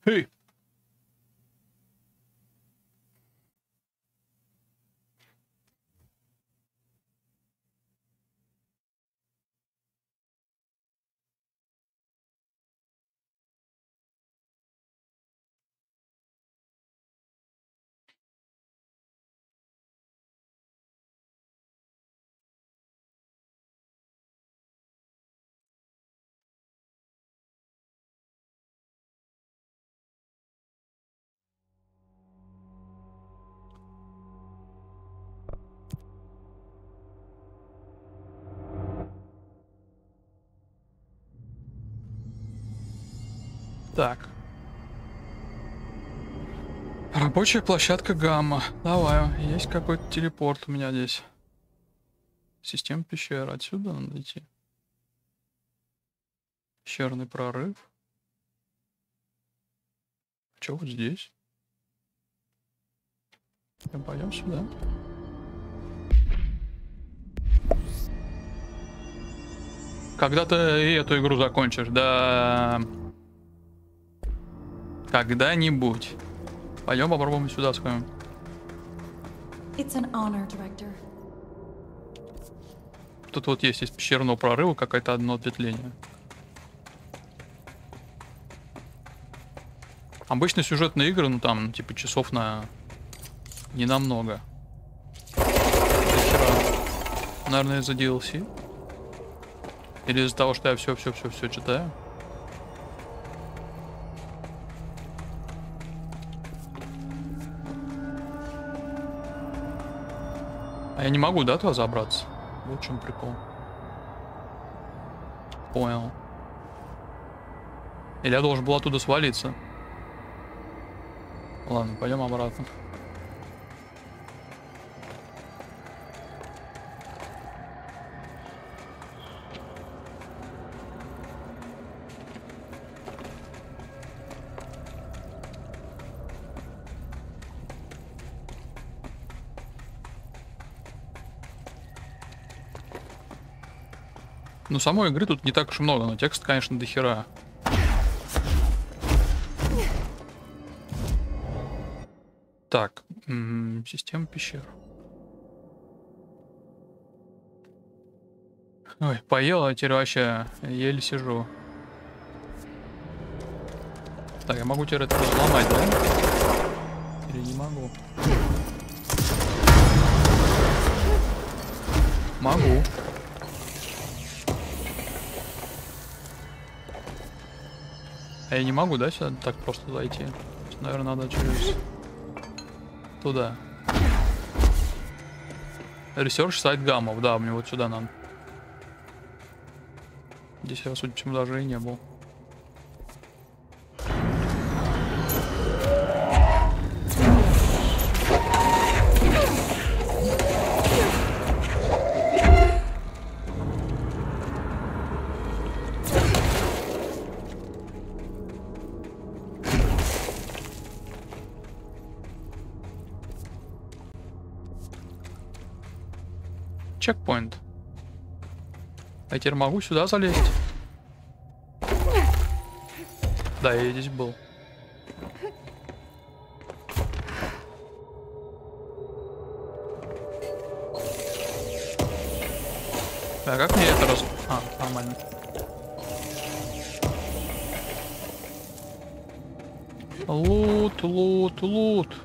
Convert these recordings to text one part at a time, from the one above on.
Хей! Так. Рабочая площадка Гамма. Давай, есть какой-то телепорт у меня здесь. Система пещер. Отсюда надо идти. Пещерный прорыв. Че вот здесь? Пойдем сюда. Когда ты эту игру закончишь? Да... Когда-нибудь. Пойдем попробуем сюда сходим. Тут вот есть из пещерного прорыва какое-то одно ответвление. Обычно сюжетные игры, ну там, типа часов на... Не намного. Наверное, из-за DLC. Или из-за того, что я все читаю. А я не могу, да, туда забраться? Вот в чем прикол. Понял. Или я должен был оттуда свалиться? Ладно, пойдем обратно. Ну, самой игры тут не так уж и много, но текст, конечно, дохера. Так, система пещер. Ой, поел, а теперь вообще еле сижу. Так, я могу теперь это разломать, да? Или не могу? Могу. А я не могу, да, сюда так просто зайти? Наверное, надо через... Туда. Research сайт гаммов, да, мне вот сюда надо. Здесь я, судя по всему, даже и не был. Чекпоинт. А я теперь могу сюда залезть? Да, я здесь был. А как мне это раз... А, нормально. Лут, лут, лут.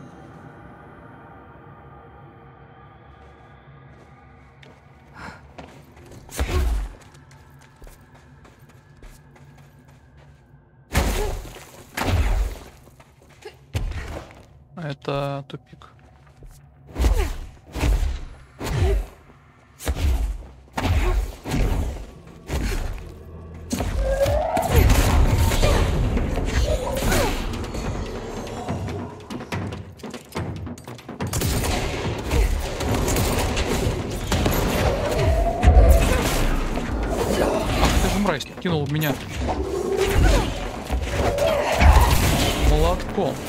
Это тупик. Ах ты же мразь, кинул в меня молотком.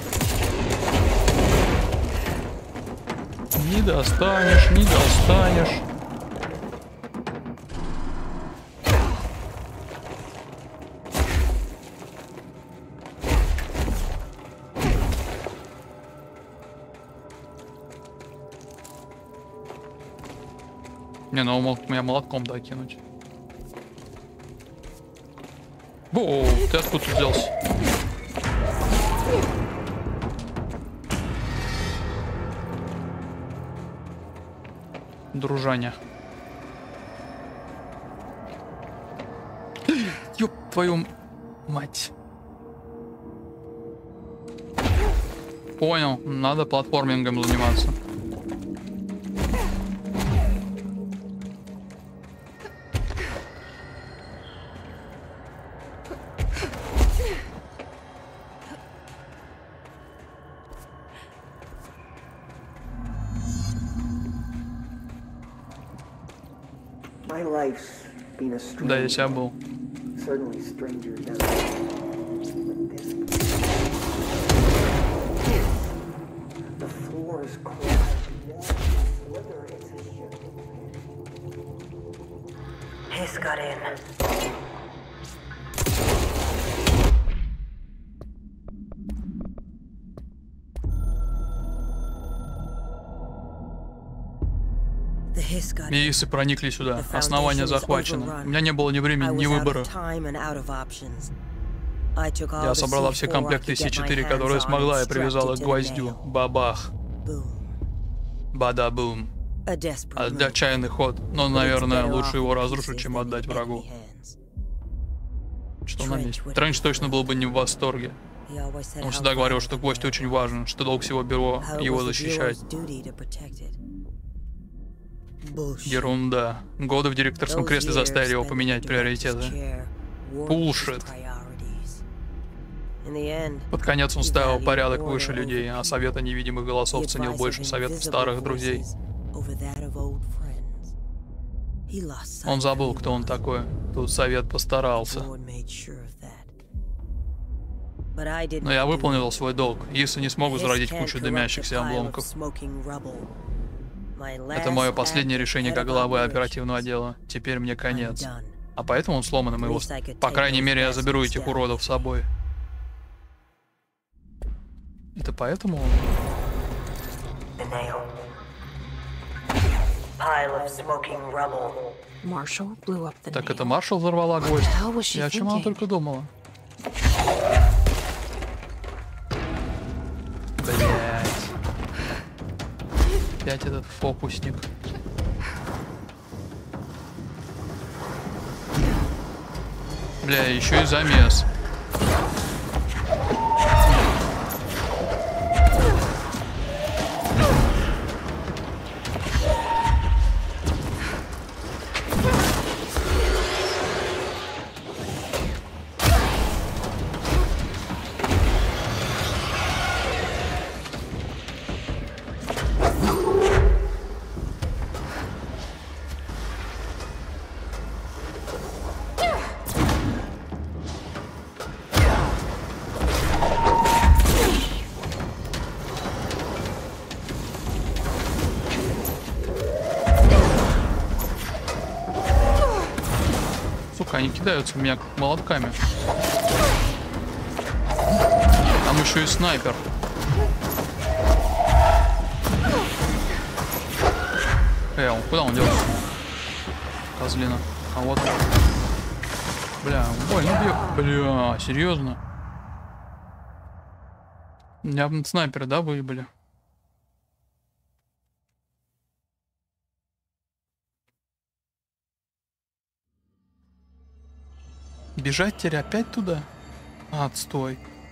Не достанешь, не достанешь. Не, ну он мог меня молотком докинуть. О, ты откуда тут взялся? Дружаня. Ёб твою мать. Понял, надо платформингом заниматься. Да, я себя был. Исы проникли сюда. Основание захвачено. У меня не было ни времени, ни выбора. Я собрала все комплекты С4, которые смогла, и привязала к гвоздю. Бабах. Бада-бум. Отчаянный ход, но, наверное, лучше его разрушить, чем отдать врагу. Что нам есть? Тренч точно был бы не в восторге. Он всегда говорил, что гвоздь очень важен, что долг всего бюро его защищать. Ерунда. Годы в директорском кресле заставили его поменять приоритеты. Пулшит. Под конец он ставил порядок выше людей, а совета невидимых голосов ценил больше советов старых друзей. Он забыл, кто он такой. Тут совет постарался. Но я выполнил свой долг. Исы не смог возродить кучу дымящихся обломков. Это мое последнее решение как главы оперативного отдела. Теперь мне конец. А поэтому он сломанным его... По крайней мере, я заберу этих уродов с собой. Это поэтому он... Так это Маршал взорвала гвоздь? Я о чем она только думала? Блять. Опять этот фокусник. Бля, еще и замес. Они кидаются в меня как молотками. Там еще и снайпер. Куда он делся? Козлина. А вот. Бля, больно бьет. Бля, серьезно? У меня снайперы, да, были? Бежать теперь опять туда? Отстой.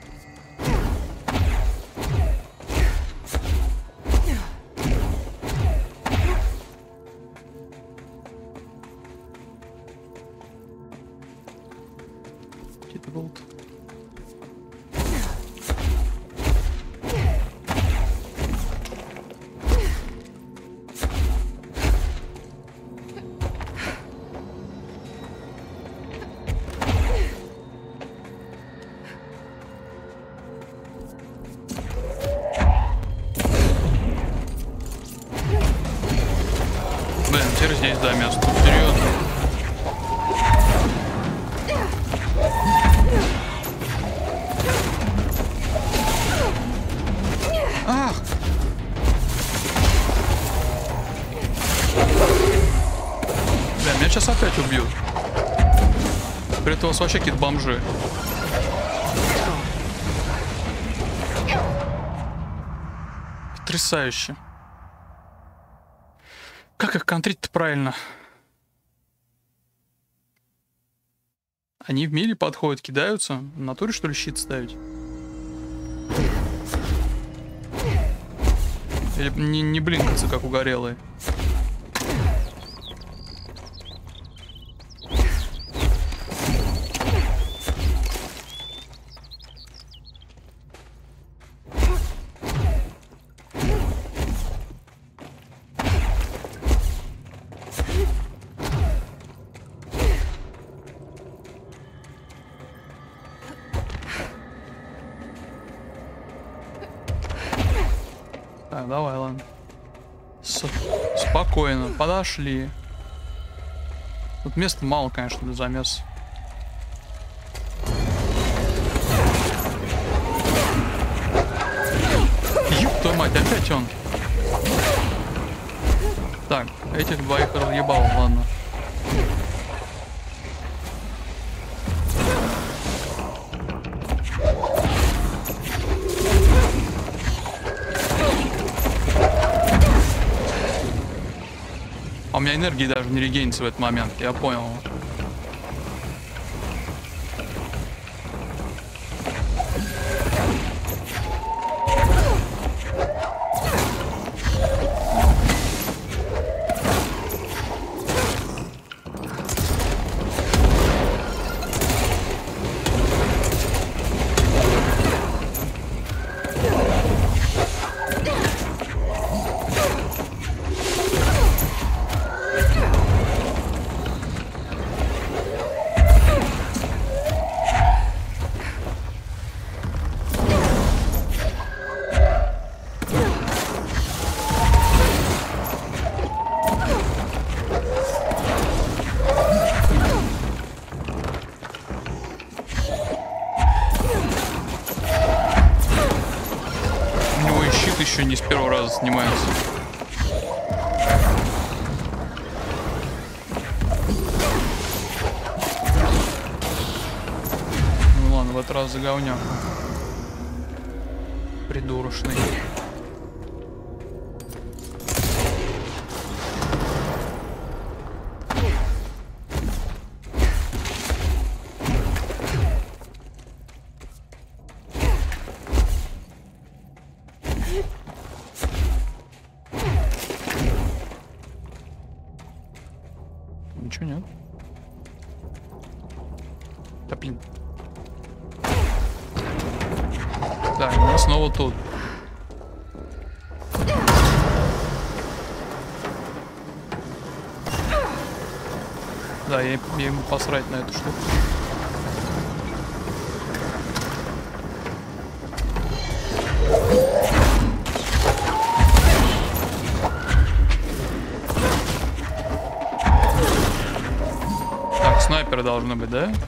Какие-то болт. Здесь замес. Серьезно. Ах! сейчас опять убьют. При этом у вас вообще какие-то бомжи. Потрясающе. Как их контрить-то правильно? Они в миле подходят, кидаются. В натуре, что ли, щит ставить? Или не блинкаться, как угорелые? Так, давай, ладно. Спокойно, подошли. Тут места мало, конечно, для замеса. Ёб твою мать, опять он. Так, этих двоих разъебал, ладно. А у меня энергии даже не регенится в этот момент, я понял. Еще не с первого раза снимается. Ну ладно, в этот раз заговняк. Придурочный. Ничего нет. Да блин. Да, и мы снова тут. Да, я ему посрать на эту штуку. Снайперы должны быть, да?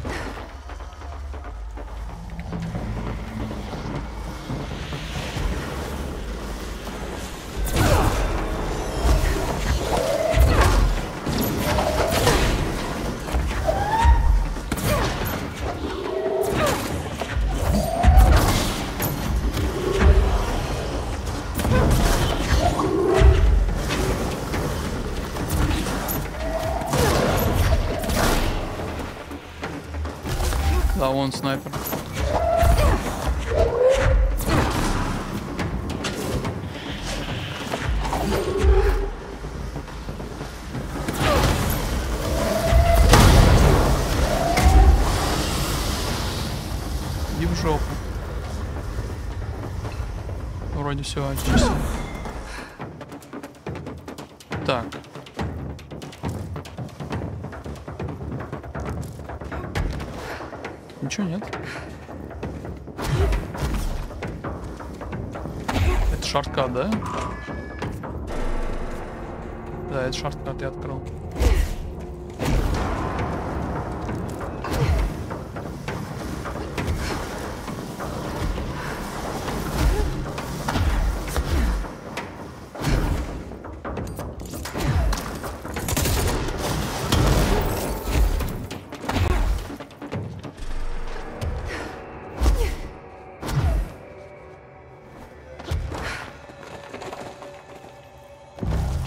Да, вон снайпер. И в жопу. Вроде все очистил. Так. Ничего нет. Это шорткат, да? Да, это шорткат я открыл.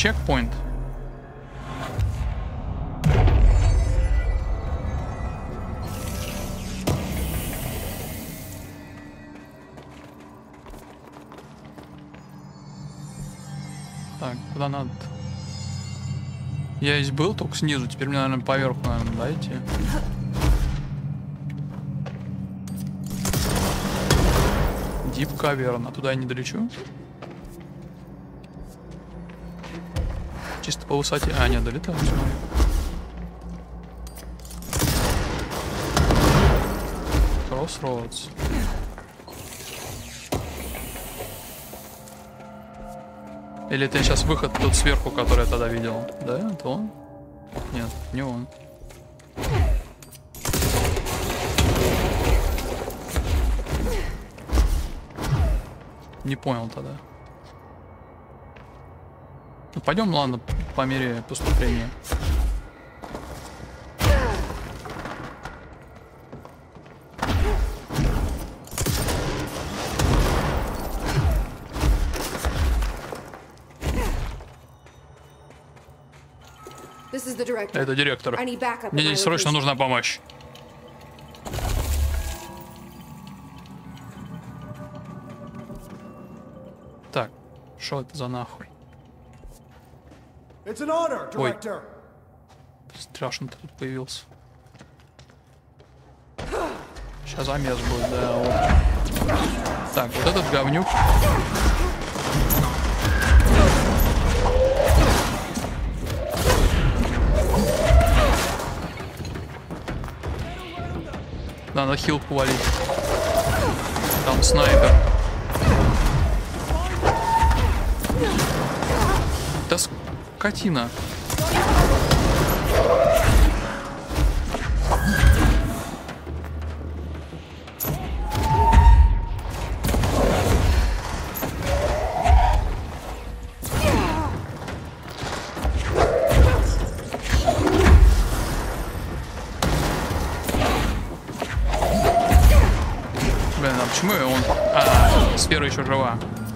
чекпоинт. Так, куда надо? Я здесь был, только снизу. Теперь мне, наверное, поверху, наверное, да, идти? Дип каверн. А туда я не долечу? Чисто по высоте. А, нет, долетаю. Crossroads. Или это сейчас выход тот сверху, который я тогда видел? Да, это он? Нет, не он. Не понял тогда. Ну, пойдем, ладно, по мере поступления. Это директор. Мне здесь срочно нужна помощь. Так, что это за нахуй? Ой, страшно ты тут появился. Сейчас замес будет, да. Вот. Так, вот этот говнюк. Надо хилку валить. Там снайпер. Да скотина. Блин, а почему он... А, сфера еще жива.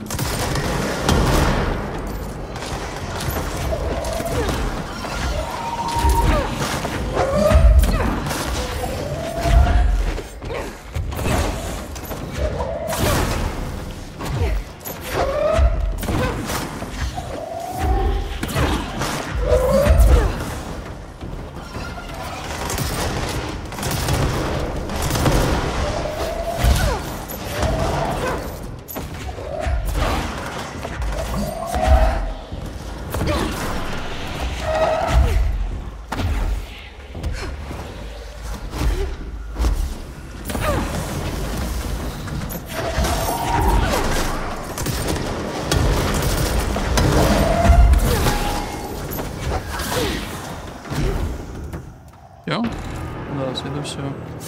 Все? Да, с виду все.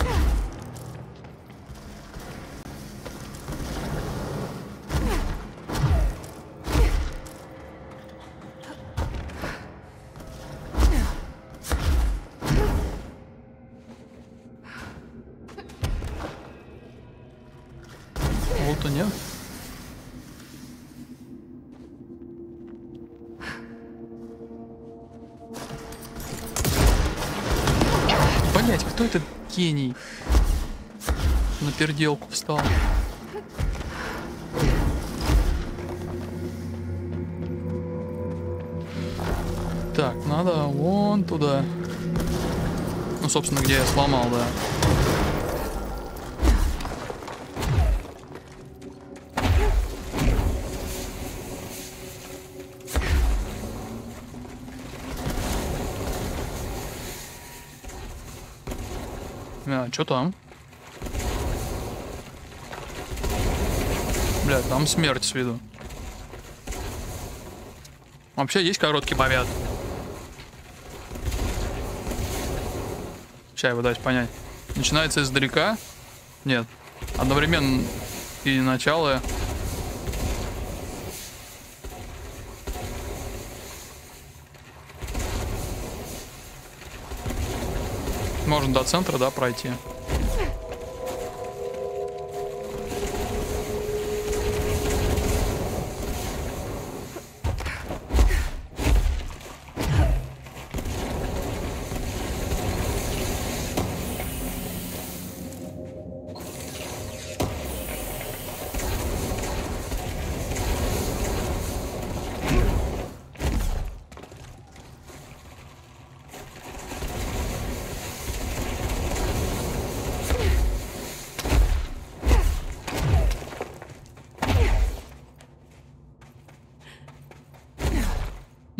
Вот-то нет. Блять, кто этот гений? На переделку встал. Так, надо вон туда. Ну, собственно, где я сломал, да. А, что там? Бля, там смерть с виду. Вообще есть короткий момент. Сейчас его дать понять. Начинается издалека. Нет. Одновременно и начало. Можно до центра, да, пройти.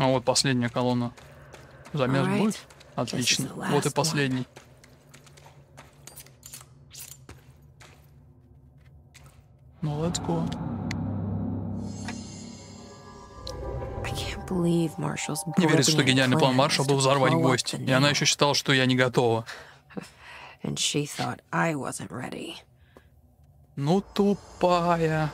А вот последняя колонна. Замес Alright. будет? Отлично. Вот и последний. Ну, let's go. Не верится, что гениальный план Маршалла был взорвать гвоздь. И она еще считала, что я не готова. Ну, тупая.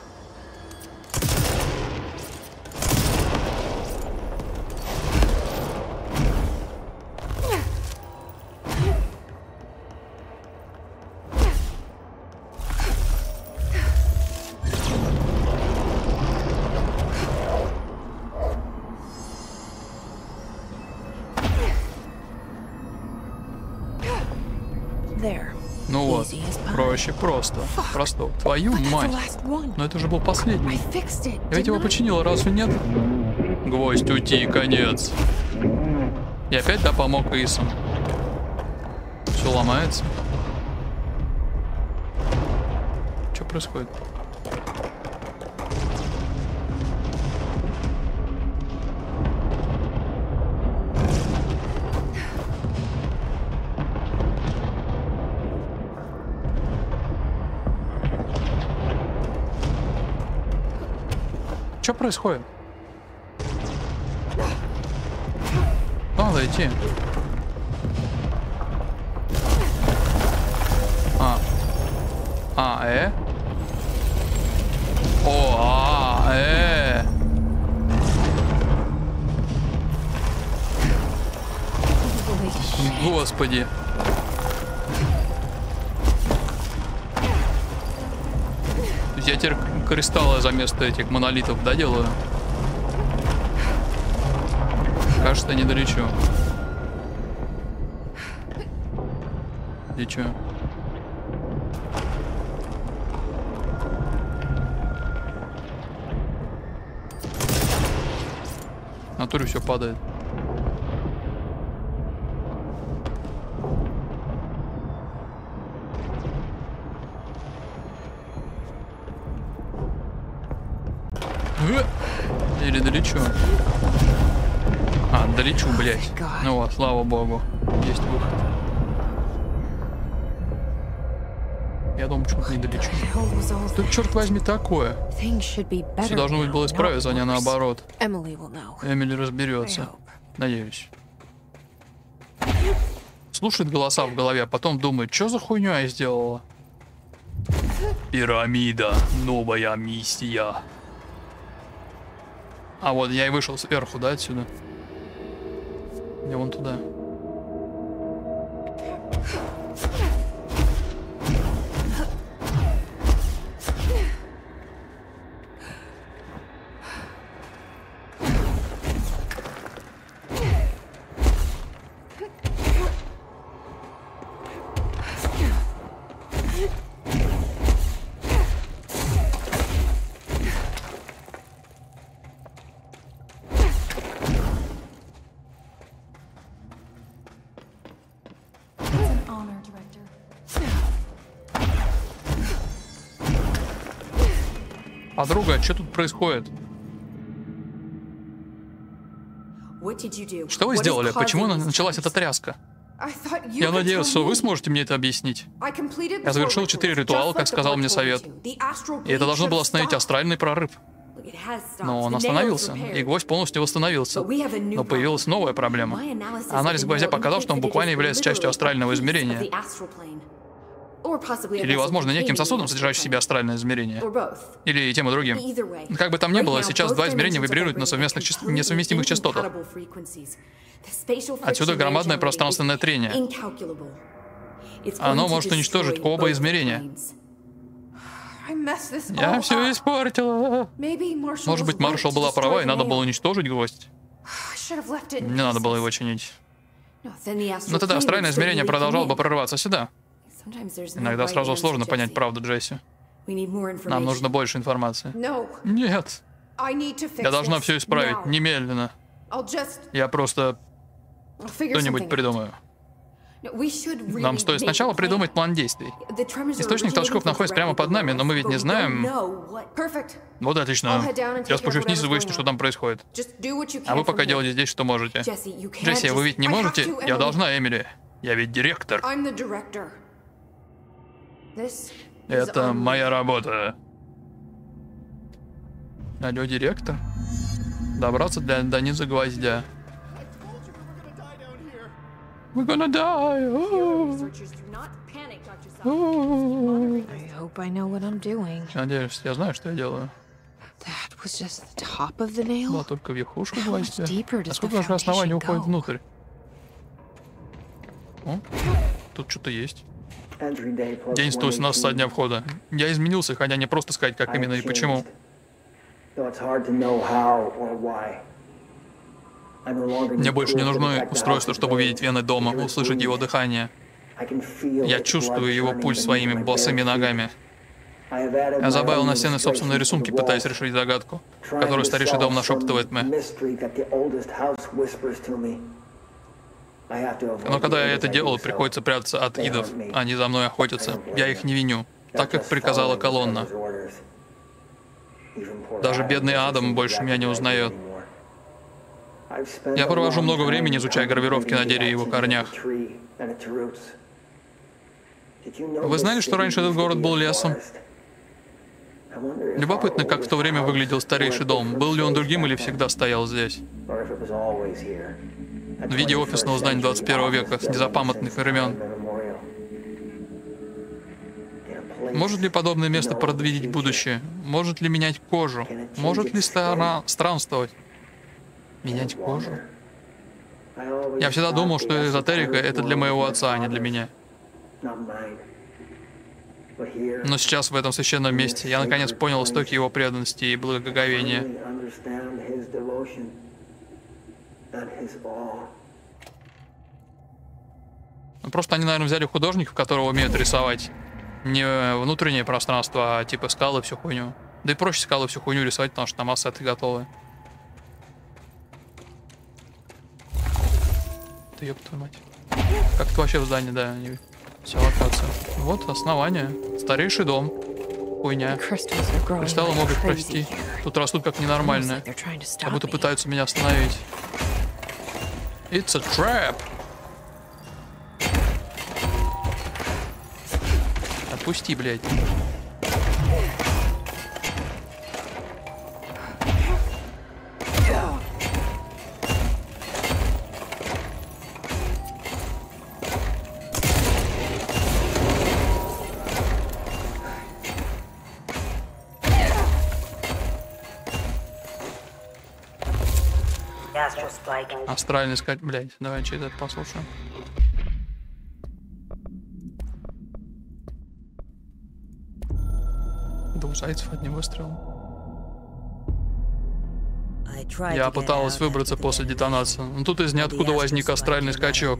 Ну вот, проще просто. Просто. Твою мать. Но это же был последний. Я ведь его починил, разве нет? Гвоздь уйти, конец. И опять, да, помог Исам. Все ломается. Что происходит? Что происходит? Надо идти. Господи. Я теперь кристаллы за место этих монолитов доделаю. Кажется, не долечу. И чё? В натуре все падает. Или долечу? А, долечу, блядь. Ну вот, слава богу. Есть выход. Я думаю, почему-то не долечу. Что, черт возьми, такое? Все должно быть было исправиться, а не наоборот. Эмили разберется. Надеюсь. Слушает голоса в голове, а потом думает, что за хуйню я сделала? Пирамида. Новая миссия. А вот я и вышел сверху, да, отсюда? Я вон туда. Подруга, что тут происходит? Что вы сделали? Почему началась эта тряска? Я надеюсь, что вы сможете мне это объяснить. Я завершил 4 ритуала, как сказал мне совет. И это должно было остановить астральный прорыв. Но он остановился, и гвоздь полностью восстановился. Но появилась новая проблема. Анализ гвоздя показал, что он буквально является частью астрального измерения. Или, возможно, неким сосудом, содержащим в себе астральное измерение. Или и тем, и другим. Как бы там ни было, сейчас два измерения вибрируют на несовместимых частотах. Отсюда громадное пространственное трение. Оно может уничтожить оба измерения. Я все испортила. Может быть, Маршалл была права, и надо было уничтожить гвоздь. Не надо было его чинить. Но тогда астральное измерение продолжало бы прорываться сюда. Иногда сразу сложно понять правду, Джесси. Нам нужно больше информации. Нет. Я должна все исправить немедленно. Я просто что-нибудь придумаю. Нам стоит сначала придумать план действий. Источник толчков находится прямо под нами, но мы ведь не знаем... Вот отлично. Я спущусь вниз и выясню, что там происходит. А вы пока делайте здесь, что можете. Джесси, вы ведь не можете? Я должна, Эмили. Я ведь директор. Это моя работа. Алло, директор? Добраться до низа гвоздя. We're gonna die. Надеюсь, я знаю, что я делаю. Была только верхушка гвоздя. А сколько же оснований уходит внутрь? О, тут что-то есть. День 118 со дня входа. Я изменился, хотя не просто сказать, как именно и почему. Мне больше не нужно устройство, чтобы увидеть вены дома, услышать его дыхание. Я чувствую его пульс своими босыми ногами. Я добавил на стены собственные рисунки, пытаясь решить загадку, которую старейший дом нашептывает мне. Но когда я это делал, приходится прятаться от идов. Они за мной охотятся. Я их не виню, так как приказала колонна. Даже бедный Адам больше меня не узнает. Я провожу много времени, изучая гравировки на дереве и его корнях. Вы знали, что раньше этот город был лесом? Любопытно, как в то время выглядел старейший дом. Был ли он другим или всегда стоял здесь? В виде офисного здания 21 века, с незапамятных времен. Может ли подобное место предвидеть будущее? Может ли менять кожу? Может ли странствовать? Менять кожу? Я всегда думал, что эзотерика — это для моего отца, а не для меня. Но сейчас в этом священном месте я наконец понял истоки его преданности и благоговения. Просто они, наверное, взяли художников, которые умеют рисовать не внутреннее пространство, а типа скалы, всю хуйню. Да и проще скалы, всю хуйню рисовать, потому что там ассеты готовы. Ты ёб твою мать. Как это вообще в здании, да, вся локация. Вот основание. Старейший дом. Хуйня. Кристаллы могут прости. Тут растут как ненормальные. Как будто пытаются меня остановить. It's a trap. Отпусти, блядь. Астральный искать, блядь. Давай через это послушаем. Двух зайцев одним выстрелом. Я пыталась выбраться после детонации, но тут из ниоткуда возник астральный скачок.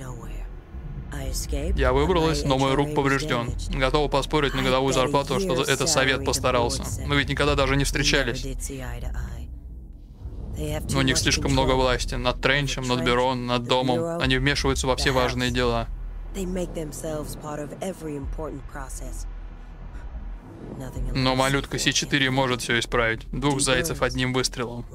Я выбралась, но мой рук поврежден. Готова поспорить на годовую зарплату, что этот совет постарался. Мы ведь никогда даже не встречались. Но у них слишком много власти. Над Тренчем, над бюро, над домом. Они вмешиваются во все важные дела. Но малютка С4 может все исправить. Двух зайцев одним выстрелом.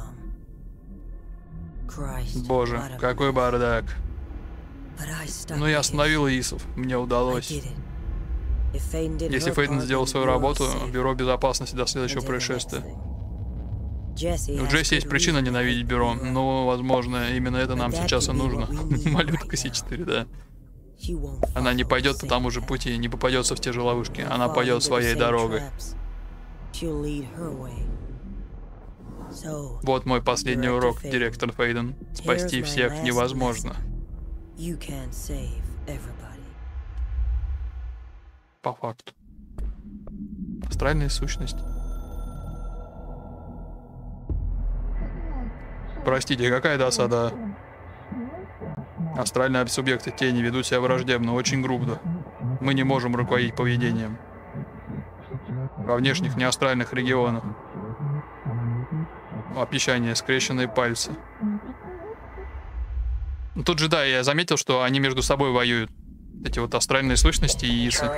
Боже, какой бардак. Но я остановил Исов. Мне удалось. Если Фейден сделал свою работу, бюро безопасности до следующего происшествия. У Джесси есть причина ненавидеть бюро, но, возможно, именно это нам сейчас и нужно. Малютка С4, да. Она не пойдет по тому же пути, не попадется в те же ловушки. Она пойдет своей дорогой. Вот мой последний урок, директор Фейден. Спасти всех невозможно. По факту. Астральная сущность. Простите, какая досада. Астральные субъекты тени ведут себя враждебно, очень грубо. Мы не можем руководить поведением. Во внешних неастральных регионах. Обещание, скрещенные пальцы. Тут же, да, я заметил, что они между собой воюют. Эти вот астральные сущности и исы.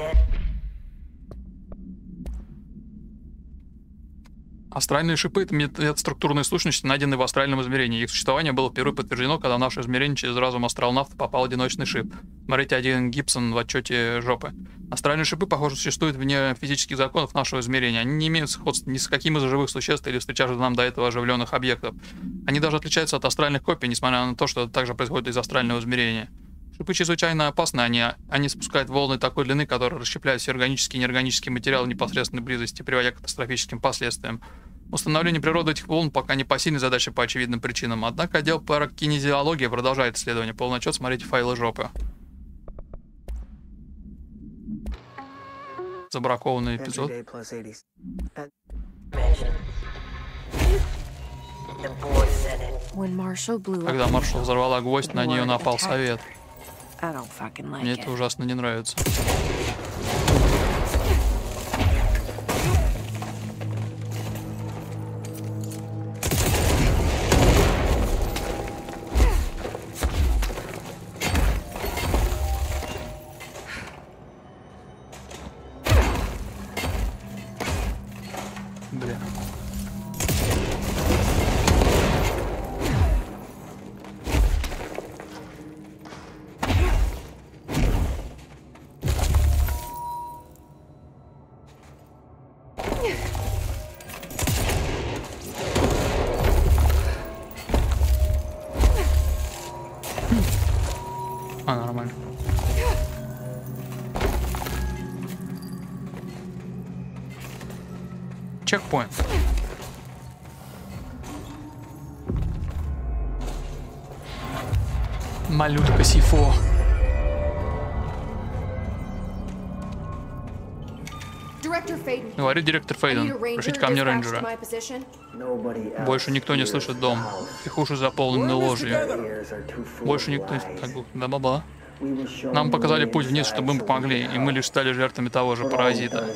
Астральные шипы — это метаструктурные сущности, найденные в астральном измерении. Их существование было впервые подтверждено, когда в наше измерение через разум астронавта попал одиночный шип. Смотрите один Гибсон в отчете жопы. Астральные шипы, похоже, существуют вне физических законов нашего измерения. Они не имеют сходства ни с каким из живых существ или встречавших нам до этого оживленных объектов. Они даже отличаются от астральных копий, несмотря на то, что это также происходит из астрального измерения. Шипы чрезвычайно опасны, они спускают волны такой длины, которые расщепляют все органические и неорганические материалы в непосредственной близости, приводя к катастрофическим последствиям. Установление природы этих волн пока не посильная задача по очевидным причинам, однако отдел паракинезиологии продолжает исследование. Полный отчет смотрите файлы жопы. Забракованный эпизод. Когда Маршал взорвала гвоздь, на нее напал совет. Мне это ужасно не нравится. Бля. Нормально. Чекпоинт. Малютка Сифо. Говорит директор Фейден. Пришлите ко мне рейнджера. Больше никто не слышит дом. Их уши заполнены ложью. Больше никто не... Да-ба-ба. Нам показали путь вниз, чтобы мы помогли, и мы лишь стали жертвами того же паразита.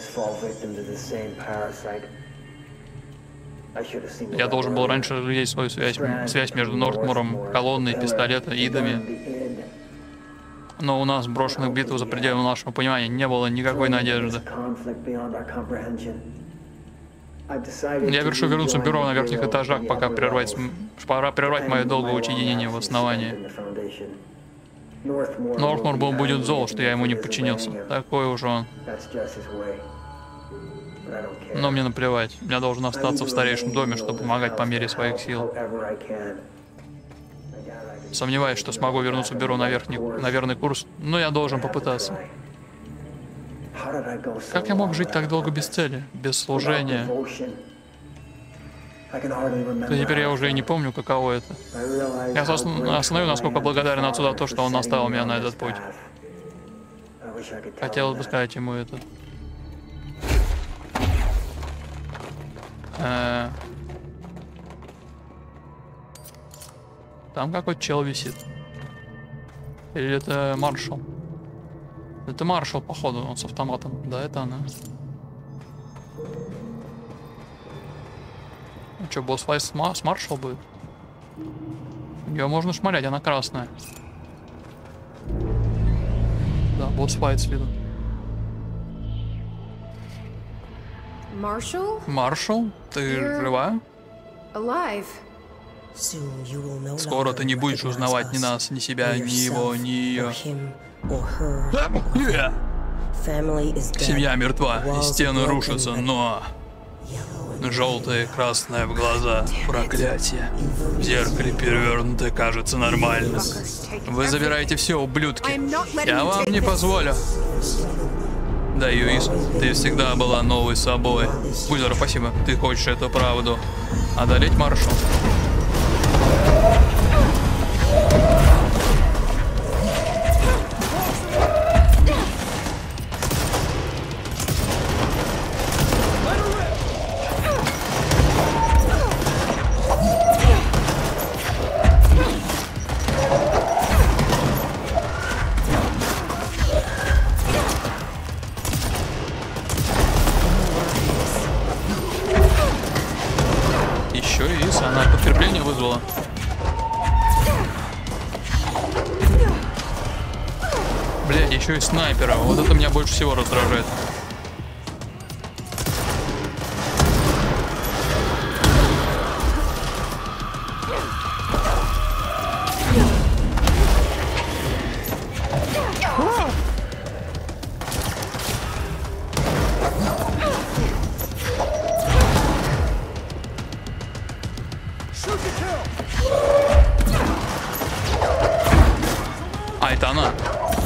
Я должен был раньше разглядеть свою связь между Нортмором, колонной, пистолета и идами. Но у нас в брошенных битвах за пределами нашего понимания не было никакой надежды. Я решу вернуться в бюро на верхних этажах, пока пора прервать мое долгое уединение в основании. Нортмор будет зол, что я ему не подчинился. Такой уж он. Но мне наплевать. Я должен остаться в старейшем доме, чтобы помогать по мере своих сил. Сомневаюсь, что смогу вернуться в бюро на верный курс, но я должен попытаться. Как я мог жить так долго без цели, без служения? Теперь я уже и не помню, каково это. Я осознаю, насколько благодарен отцу за то, что он наставил меня на этот путь. Хотелось бы сказать ему это. Там какой-то чел висит. Или это Маршал? Это Маршал, походу, он с автоматом. Да, это она. Ну что, босс-файт с Маршал будет? Ее можно шмалять, она красная. Да, босс-файт с виду. Маршал? Ты жива? Скоро ты не будешь узнавать ни нас, ни себя, ни его, ни ее. Семья мертва, и стены рушатся, но... Желтое и красное в глаза. Проклятие. В зеркале перевернутое кажется нормально. Вы забираете все, ублюдки. Я вам не позволю. Да, Юис, ты всегда была новой собой. Бузер, спасибо. Ты хочешь эту правду. Одолеть Маршал. еще и снайпера. Вот это меня больше всего раздражает. А, это она.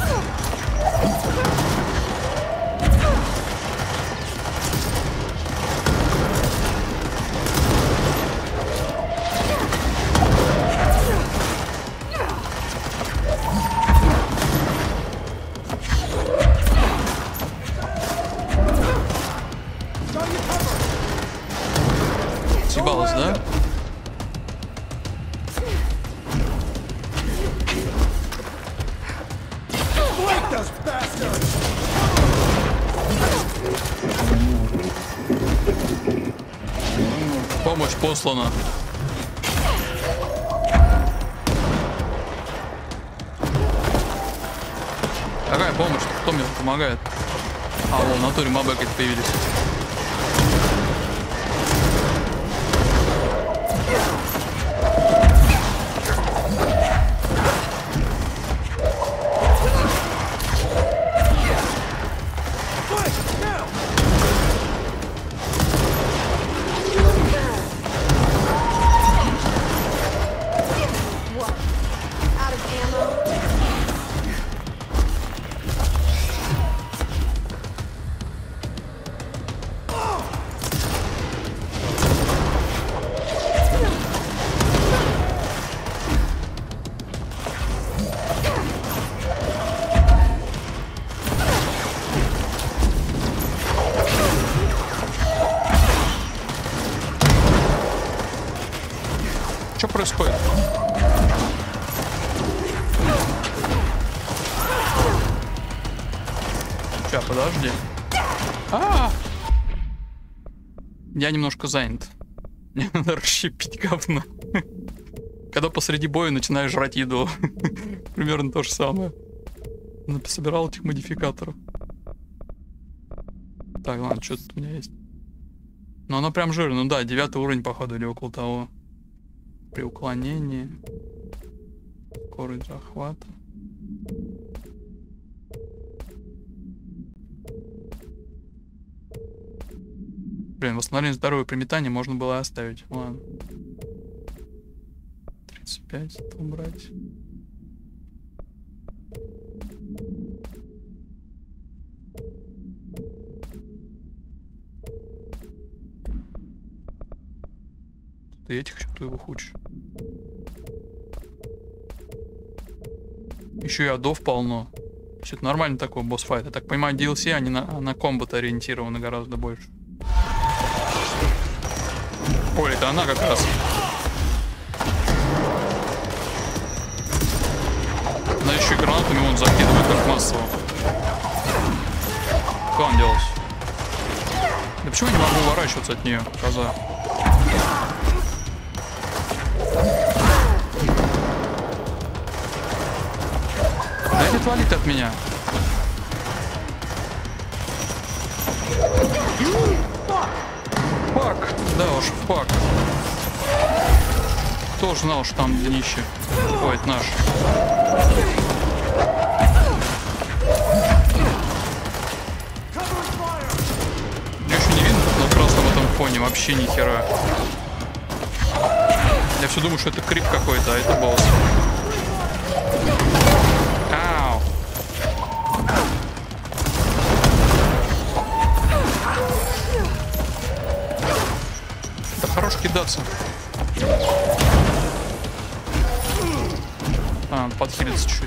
Съебалась, да? Помощь послана. Какая помощь? Кто мне помогает? А, вон, в натуре мобы какие-то появились. Что происходит? Сейчас, подожди. Я немножко занят. Мне надо расщепить говно. Когда посреди боя начинаешь жрать еду. Примерно то же самое. Собирал этих модификаторов. Так, ладно, что тут у меня есть. Но оно прям жирно. Ну да, 9 уровень, походу, или около того. При уклонении. Скорость захвата. Блин, восстановление здоровья при метании можно было оставить. Ладно. 35 это убрать. Ты этих что-то его хочешь. Еще и адов полно. Что-то нормально такой босс-файт. Я так понимаю, DLC, они на комбат ориентированы гораздо больше. Ой, это она как раз. Она еще и гранатами вон закидывает как массово. Куда он делась? Да почему я не могу уворачиваться от нее, коза? Дайте отвалить от меня. Фак. Да уж, фак. Кто ж знал, что там днище? Ой, это наш. Мне еще не видно на красном этом фоне вообще ни хера. Я все думаю, что это крип какой-то, а это босс. Ау. Да хорош кидаться. А, надо подхилиться чуть-чуть.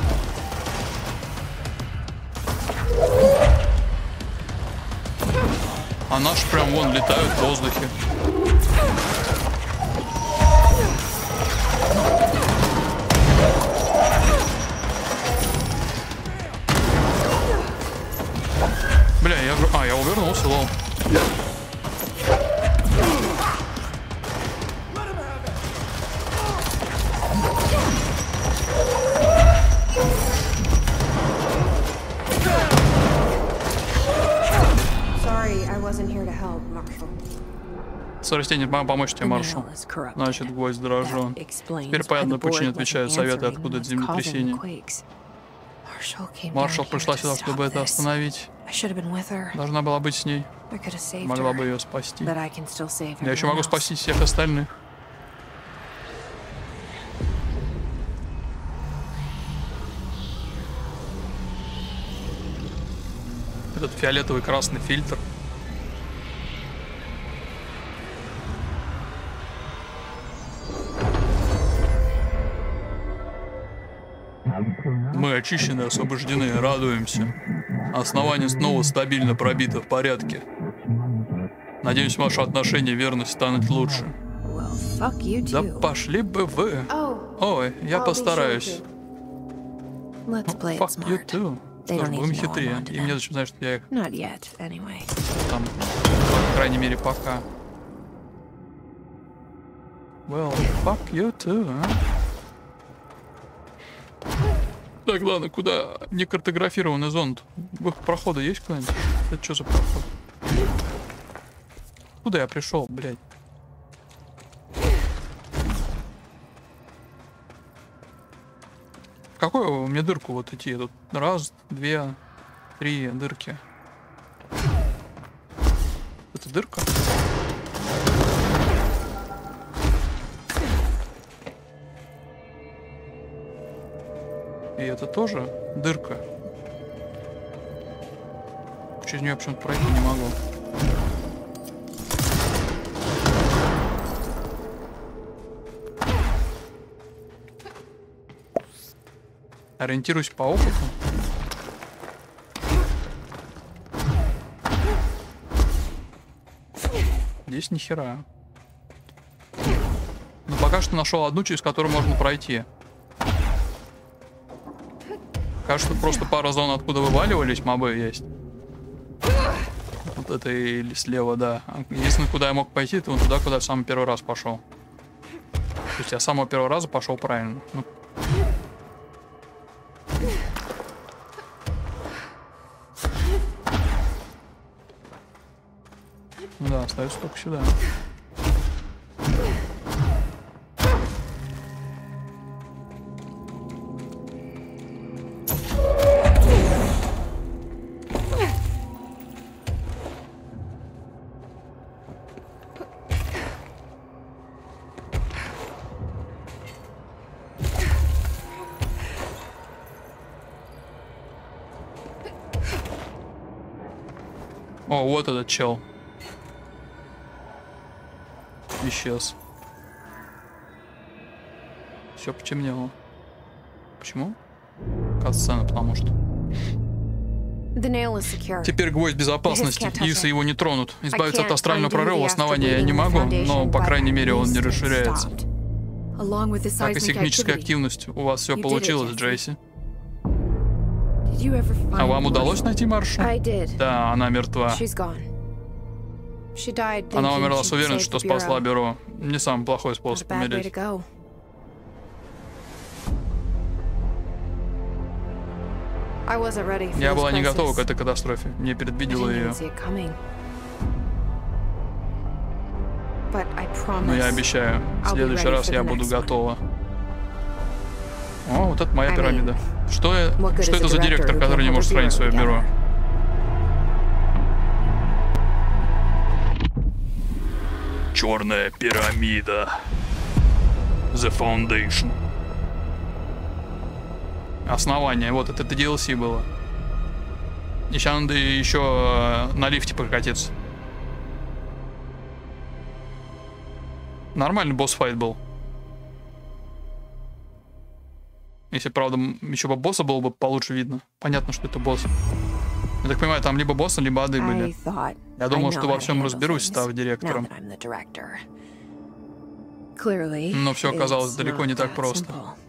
А наши прям вон летают в воздухе. Бля, я увернулся, лол. Скоростей не могу помочь тебе, маршал. Значит, гвоздь заражен. Теперь понятно, почему не отвечают советы, откуда это землетрясение. Маршал пришла сюда, чтобы это остановить. Должна была быть с ней. Могла бы ее спасти. Я еще могу спасти всех остальных. Этот фиолетовый красный фильтр. Мы очищены, освобождены, радуемся. Основание снова стабильно пробито, в порядке. Надеюсь, ваши отношения и верность станут лучше. Да пошли бы вы. Ой, я постараюсь. Fuck you too. Что ж, будем хитрее. И мне зачем знать, что я их... Там, по крайней мере, пока. Well, fuck you too, а? Так, ладно, куда? Не картографированный зонд. Выход прохода есть куда-нибудь? Это что за проход? Куда я пришел, блядь? В какую мне дырку вот идти? Тут раз, две, три дырки. Это дырка? И это тоже дырка. Через нее почему-то пройти не могу. Ориентируюсь по опыту. Здесь ни хера. Но пока что нашел одну, через которую можно пройти. Кажется, просто пара зон, откуда вываливались мобы, есть. Вот это или слева, да. Единственное, куда я мог пойти, это вот туда, куда я в самый первый раз пошел. То есть я с самого первого раза пошел правильно. Ну. Да, остается только сюда. О, вот этот чел. Исчез. Все потемнело. Почему? Катсцена, потому что. Теперь гвоздь безопасности. Исы его не тронут. Избавиться от астрального прорыва в основании я не могу, но, по крайней мере, он не расширяется. Как и сейсмическая активность, у вас все получилось, Джейси. А вам удалось найти Маршу? Да, она мертва. Она умерла с уверенностью, что спасла бюро. Не самый плохой способ умереть. Я была не готова к этой катастрофе. Не предвидела ее. Но я обещаю, в следующий раз я буду готова. О, вот это моя пирамида. Что это за директор, который не может сохранить свое бюро? Черная пирамида. The Foundation. Основание. Вот это DLC было. И сейчас надо еще на лифте прокатиться. Нормальный босс-файт был. Если, правда, еще бы босса было бы получше видно. Понятно, что это босс. Я так понимаю, там либо боссы, либо ады были. Я думал, что во всем разберусь, став директором. Но все оказалось далеко не так просто.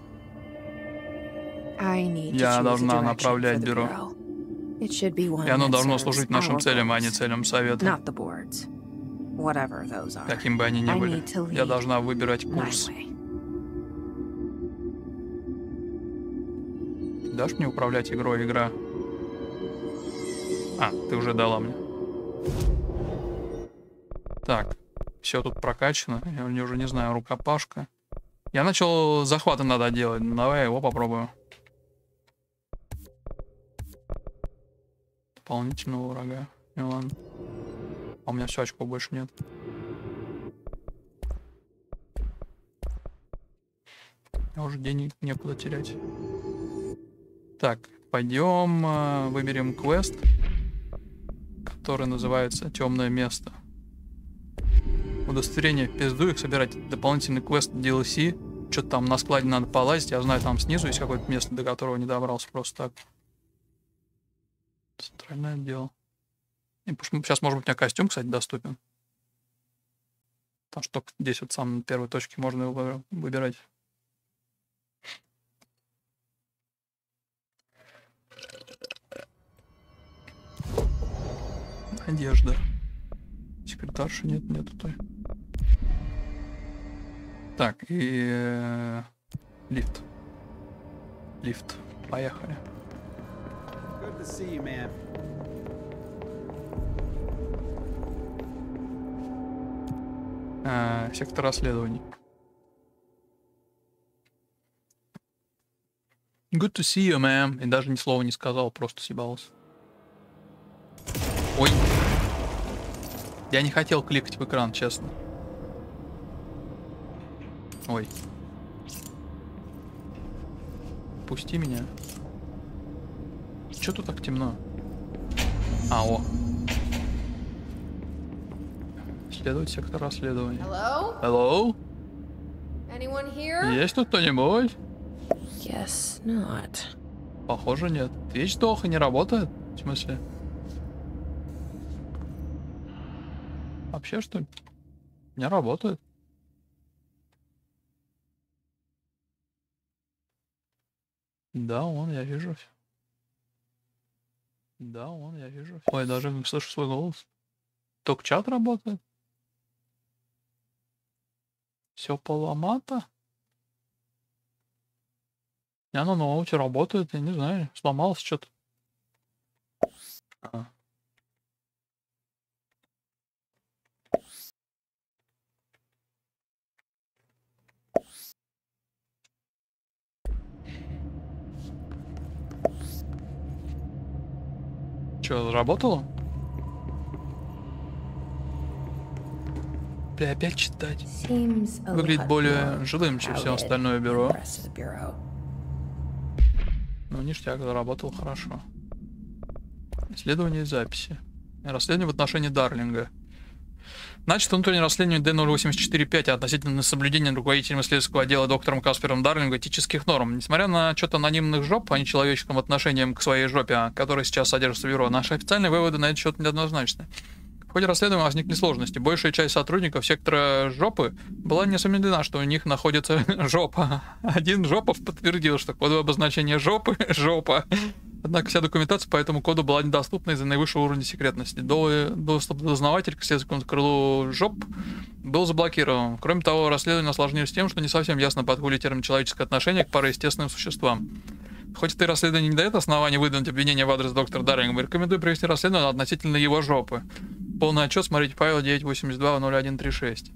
Я должна направлять бюро. И оно должно служить нашим целям, а не целям совета. Каким бы они ни были. Я должна выбирать курс. Дашь мне управлять игрой, игра? А, ты уже дала мне. Так. Все тут прокачано. Я уже не знаю, рукопашка. Я начал захваты надо делать. Давай его попробую. Дополнительного врага. Ну ладно. А у меня все, очков больше нет. А уже денег некуда терять. Так, пойдем выберем квест, который называется «Темное место». Удостоверение в пизду, их собирать. Дополнительный квест DLC. Что-то там на складе надо полазить. Я знаю, там снизу есть какое-то место, до которого не добрался просто так. Центральное отдел. И сейчас, может быть, у меня костюм, кстати, доступен. Потому что здесь вот сам на первой точке можно его выбирать. Одежда. Секретарши нету той. Так, и лифт. Лифт. Поехали. Good to see you, man. Сектор расследований. Good to see you, man. И даже ни слова не сказал, просто съебался. Ой. Я не хотел кликать в экран, честно. Ой. Пусти меня. Чё тут так темно? О. Следовать сектор расследования. Hello? Есть тут кто-нибудь? Guess not. Похоже, нет. Вещь плохо не работает? В смысле? Вообще, что ли? Не работает. Да, я вижу. Да, я вижу. Ой, даже не слышу свой голос. Только чат работает. Все поломато. Я на ноуте работает, я не знаю, сломалось что-то. Что, заработало? Бля, опять читать. Выглядит более живым, чем все остальное бюро. Ну, ништяк, заработал хорошо. Исследование и записи. Расследование в отношении Дарлинга. Начато внутреннее расследование D0845 относительно соблюдения руководителем исследовательского отдела доктором Каспером Дарлингом этических норм. Несмотря на отчет анонимных жоп, а не человеческим отношением к своей жопе, которая сейчас содержится в бюро, наши официальные выводы на этот счет неоднозначны. В ходе расследования возникли сложности. Большая часть сотрудников сектора жопы была не осведомлена, что у них находится жопа. Один жопов подтвердил, что кодовое обозначение жопы — жопа. Однако вся документация по этому коду была недоступна из-за наивысшего уровня секретности. Доступ дознавателя к исследовательскому крылу жоп был заблокирован. Кроме того, расследование осложнилось тем, что не совсем ясно подходит термин «человеческое отношение» к пароестественным существам. Хоть это и расследование не дает основания выдвинуть обвинение в адрес доктора Дарлинга, рекомендую провести расследование относительно его жопы. Полный отчет смотрите файл 982-0136.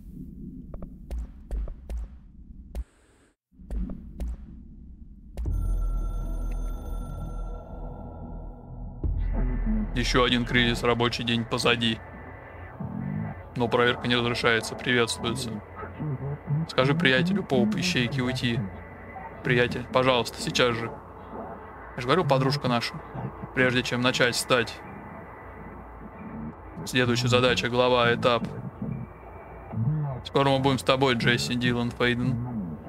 Еще один кризис, рабочий день позади. Но проверка не разрешается, приветствуется. Скажи приятелю по ищейке уйти. Приятель, пожалуйста, сейчас же. Я же говорю, подружка наша. Прежде чем начать стать. Следующая задача, глава, этап. Скоро мы будем с тобой, Джесси Дилан Фейден.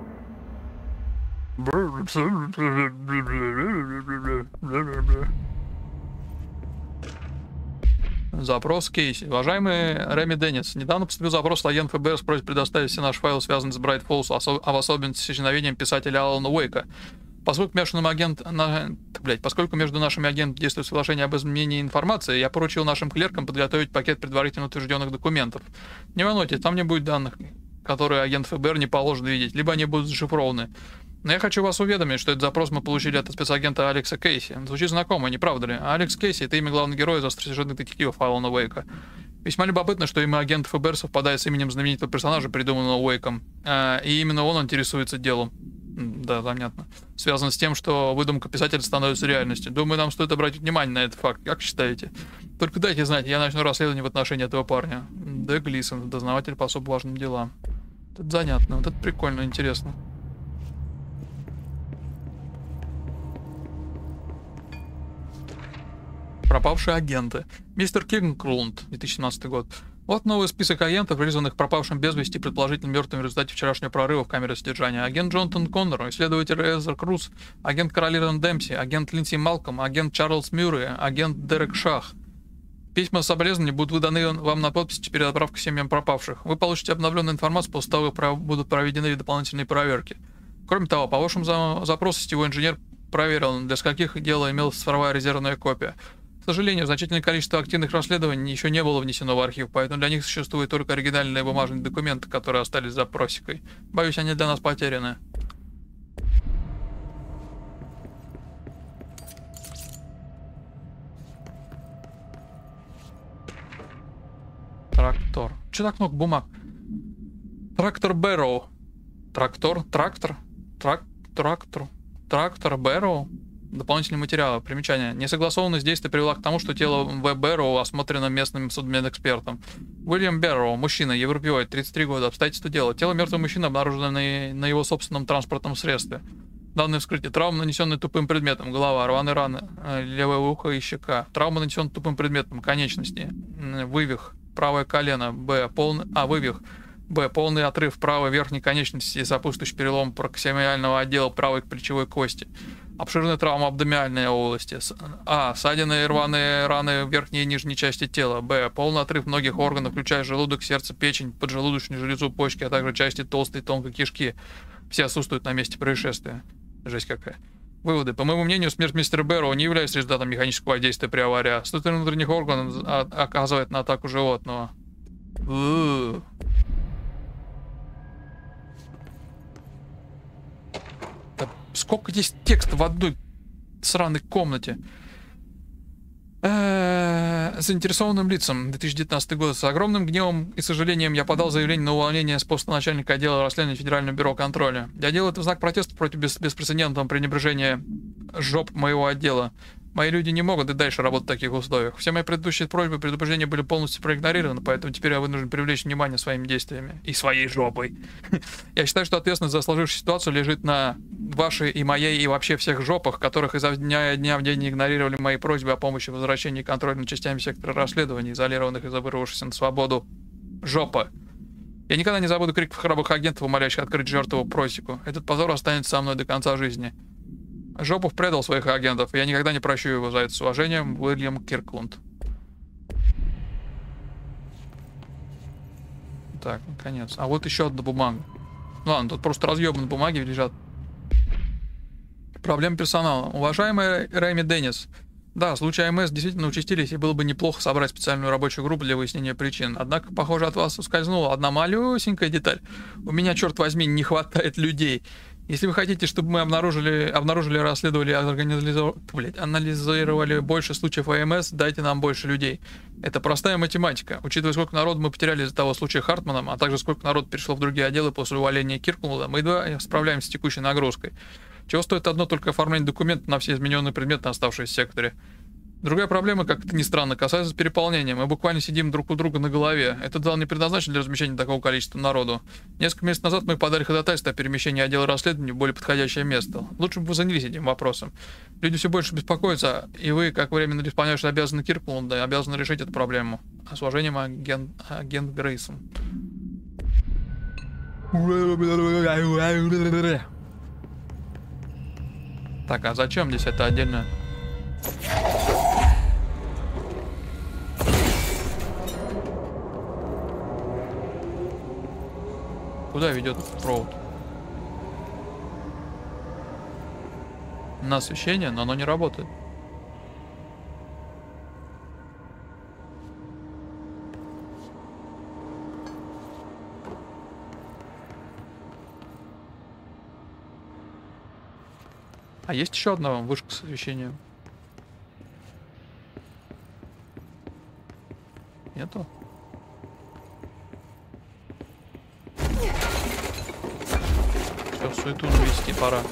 Запрос Кейси. Уважаемый Реми Деннис, недавно поступил запрос агент ФБР с просьбой предоставить все наши файлы, связанные с Брайт Фоллс, а в особенности с исчезновением писателя Алана Уэйка. Поскольку между нашими агентами действует соглашение об изменении информации, я поручил нашим клеркам подготовить пакет предварительно утвержденных документов. Не волнуйтесь, там не будет данных, которые агент ФБР не положено видеть, либо они будут зашифрованы. Но я хочу вас уведомить, что этот запрос мы получили от спецагента Алекса Кейси. Звучит знакомо, не правда ли? Алекс Кейси — это имя главного героя застрашенных детективов Алана Уэйка. Весьма любопытно, что имя агента ФБР совпадает с именем знаменитого персонажа, придуманного Уэйком. И именно он интересуется делом. Да, понятно. Связано с тем, что выдумка писателя становится реальностью. Думаю, нам стоит обратить внимание на этот факт. Как считаете? Только дайте знать, я начну расследование в отношении этого парня. Д. Глисон, дознаватель по особо важным делам. Это занятно, вот это прикольно, интересно. Пропавшие агенты. Мистер Кингклунд, 2017 год. Вот новый список агентов, призванных пропавшим без вести, предположительно мертвым в результате вчерашнего прорыва в камере содержания. Агент Джонатан Коннор, исследователь Эзер Круз, агент Каролина Демпси, агент Линдси Малком, агент Чарльз Мюррей, агент Дерек Шах. Письма соболезнования будут выданы вам на подпись перед отправкой семьям пропавших. Вы получите обновленную информацию после того, как будут проведены дополнительные проверки. Кроме того, по вашему запросу сетевой инженер проверил, для скольких дела имелась цифровая резервная копия. К сожалению, значительное количество активных расследований еще не было внесено в архив, поэтому для них существуют только оригинальные бумажные документы, которые остались за просекой. Боюсь, они для нас потеряны. Трактор. Че так много бумаг? Трактор Бэрроу. Трактор? Трактор? Трактор Бэрроу. Дополнительные материалы. Примечание. Несогласованность действия привела к тому, что тело В. Бэрроу осмотрено местным судмедэкспертом. Уильям Бэрроу, мужчина, европеоид, 33 года. Обстоятельства дела. Тело мертвого мужчины обнаружено на его собственном транспортном средстве. Данное вскрытие. Травма, нанесенная тупым предметом. Голова, рваные раны, левое ухо и щека. Травма, нанесенная тупым предметом. Конечности. Вывих. Правое колено. Вывих. Б. Полный отрыв правой верхней конечности и сопутствующий перелом проксимиального отдела правой плечевой кости. Обширная травма абдоминальной области. А. Ссадины и рваные раны в верхней и нижней части тела. Б. Полный отрыв многих органов, включая желудок, сердце, печень, поджелудочную железу, почки, а также части толстой и тонкой кишки. Все отсутствуют на месте происшествия. Жесть какая. Выводы. По моему мнению, смерть мистера Бэрроу не является результатом механического воздействия при аварии. Структура внутренних органов оказывает на атаку животного. Сколько здесь текста в одной сраной комнате. Заинтересованным лицам. 2019 год. С огромным гневом и сожалением я подал заявление на увольнение с поста начальника отдела расследования Федерального бюро контроля. Я делаю это в знак протеста против беспрецедентного пренебрежения жоп моего отдела. Мои люди не могут и дальше работать в таких условиях. Все мои предыдущие просьбы и предупреждения были полностью проигнорированы, поэтому теперь я вынужден привлечь внимание своими действиями и своей жопой. Я считаю, что ответственность за сложившуюся ситуацию лежит на вашей и моей и вообще всех жопах, которых изо дня в день игнорировали мои просьбы о помощи в возвращении контроля над частями сектора расследований, изолированных из-за вырвавшихся на свободу. Жопа. Я никогда не забуду криков храбрых агентов, умоляющих открыть жертву просеку. Этот позор останется со мной до конца жизни. Жопов предал своих агентов, и я никогда не прощу его за это. С уважением, Уильям Кирклунд. Так, наконец. А вот еще одна бумага. Ну ладно, тут просто разъебаны бумаги лежат. Проблема персонала. Уважаемый Рэйми Деннис. Да, случаи АМС действительно участились, и было бы неплохо собрать специальную рабочую группу для выяснения причин. Однако, похоже, от вас ускользнула одна малюсенькая деталь. У меня, черт возьми, не хватает людей. Если вы хотите, чтобы мы обнаружили, расследовали, анализировали больше случаев АМС, дайте нам больше людей. Это простая математика. Учитывая, сколько народу мы потеряли из-за того случая Хартманом, а также сколько народу перешло в другие отделы после увольнения Кирклунда, мы едва справляемся с текущей нагрузкой. Чего стоит одно только оформление документов на все измененные предметы, оставшиеся в секторе. Другая проблема, как это ни странно, касается переполнения. Мы буквально сидим друг у друга на голове. Этот зал не предназначен для размещения такого количества народу. Несколько месяцев назад мы подали ходатайство о перемещении отдела расследований в более подходящее место. Лучше бы вы занялись этим вопросом. Люди все больше беспокоятся, и вы, как временно исполняющий обязанности Кирклунда, обязаны решить эту проблему. С уважением, агент Грейсон. Так, а зачем здесь это отдельно? Куда ведет этот провод? На освещение, но оно не работает. А есть еще одна вышка с освещением? Нету? Все, суету навести пора.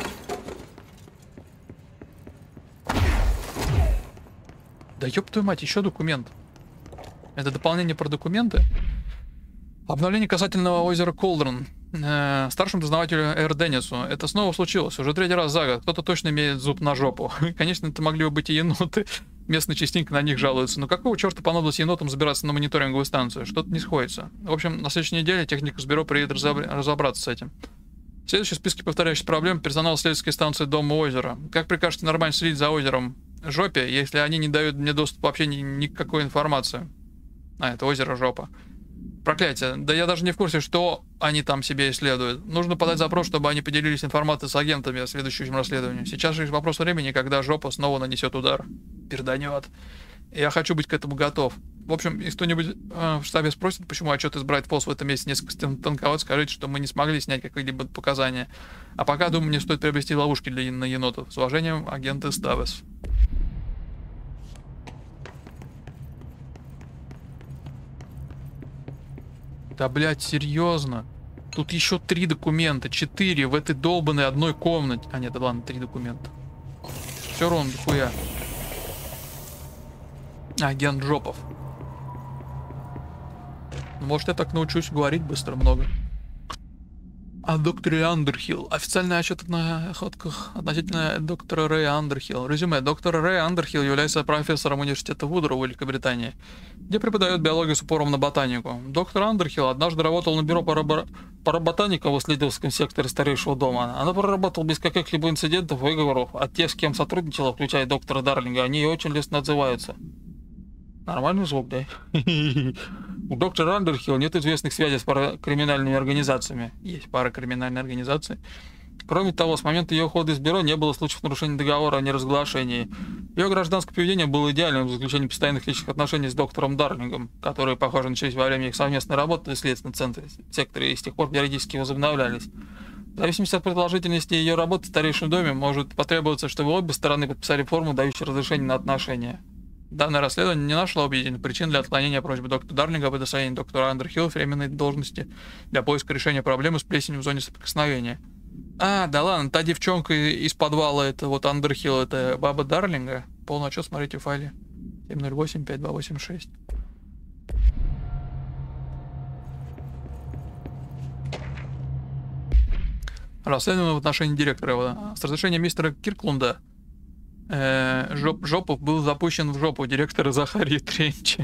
Да ёб твою мать, еще документ. Это дополнение про документы. Обновление касательного озера Колдрон. Старшему дознавателю Эр Деннису. Это снова случилось. Уже 3-й раз за год. Кто-то точно имеет зуб на жопу. Конечно, это могли бы быть и еноты. Местные частенько на них жалуются. Но какого черта понадобилось енотам забираться на мониторинговую станцию? Что-то не сходится. В общем, на следующей неделе техника с бюро приедет разобраться с этим. Следующий в списке повторяющихся проблем — персонал следственной станции Дома озера. Как прикажете нормально следить за озером Жопе, если они не дают мне доступ вообще никакой информации? А, это озеро Жопа. Проклятие. Да я даже не в курсе, что они там себе исследуют. Нужно подать запрос, чтобы они поделились информацией с агентами о следующем расследовании. Сейчас же вопрос времени, когда Жопа снова нанесет удар. Перданет. Я хочу быть к этому готов. В общем, если кто-нибудь в штабе спросит, почему отчет из Брайт Фоллс в этом месяце несколько тонковат, скажите, что мы не смогли снять какие-либо показания. А пока, думаю, мне стоит приобрести ловушки на енотов. С уважением, агент Ставес. Да, блядь, серьезно? Тут еще 3 документа, 4 в этой долбанной одной комнате. А нет, да ладно, 3 документа. Все ровно, дохуя. Агент Жопов. Может, я так научусь говорить быстро много. О докторе Андерхилл. Официальный отчет на охотках относительно доктора Рэя Андерхилл. Резюме. Доктор Рэй Андерхилл является профессором университета Вудро в Великобритании, где преподает биологию с упором на ботанику. Доктор Андерхилл однажды работал на бюро по ботанике в исследовательском секторе старейшего дома. Она проработала без каких-либо инцидентов, выговоров. От тех, с кем сотрудничала, включая доктора Дарлинга, они очень лестно отзываются. Нормальный звук, да? У доктора Андерхилл нет известных связей с паракриминальными организациями. Есть паракриминальные организации. Кроме того, с момента ее ухода из бюро не было случаев нарушения договора о неразглашении. Ее гражданское поведение было идеальным, за исключением постоянных личных отношений с доктором Дарлингом, которые, похоже, начались во время их совместной работы в следственном секторе и с тех пор периодически возобновлялись. В зависимости от продолжительности ее работы в старейшем доме может потребоваться, чтобы обе стороны подписали форму, дающую разрешение на отношения. Данное расследование не нашло убедительных причин для отклонения просьбы доктора Дарлинга об удостоении доктора Андерхилл временной должности для поиска решения проблемы с плесенью в зоне соприкосновения. А, да ладно, та девчонка из подвала, это вот Андерхилл, это баба Дарлинга. Полный отчет смотрите в файле 708-5286. Расследование в отношении директора. С разрешения мистера Кирклунда Жопов был запущен в жопу директора Захарии Тренча.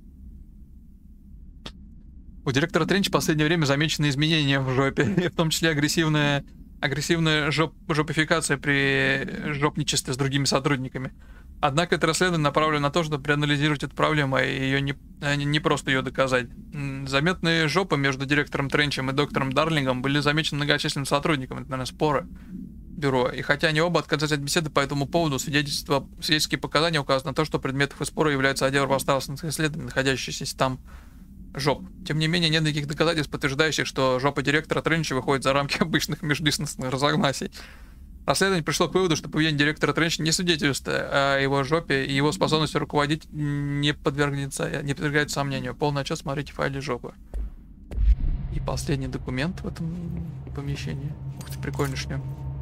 У директора Тренча в последнее время замечены изменения в жопе, в том числе агрессивная жопификация при жопничестве с другими сотрудниками. Однако это расследование направлено на то, чтобы проанализировать эту проблему, и ее не просто ее доказать. Заметные жопы между директором Тренчем и доктором Дарлингом были замечены многочисленными сотрудниками, это, наверное, споры бюро. И хотя они оба отказались от беседы по этому поводу, свидетельские показания указывают на то, что предметом их спора является отдел пространственных исследований, находящийся там жоп. Тем не менее, нет никаких доказательств, подтверждающих, что жопа директора Тренча выходит за рамки обычных межличностных разногласий. Расследование пришло к выводу, что поведение директора Тренча не свидетельствует о его жопе, и его способность руководить не подвергается сомнению. Полный отчет смотрите в файле жопы. И последний документ в этом помещении. Ух ты, прикольный шлем.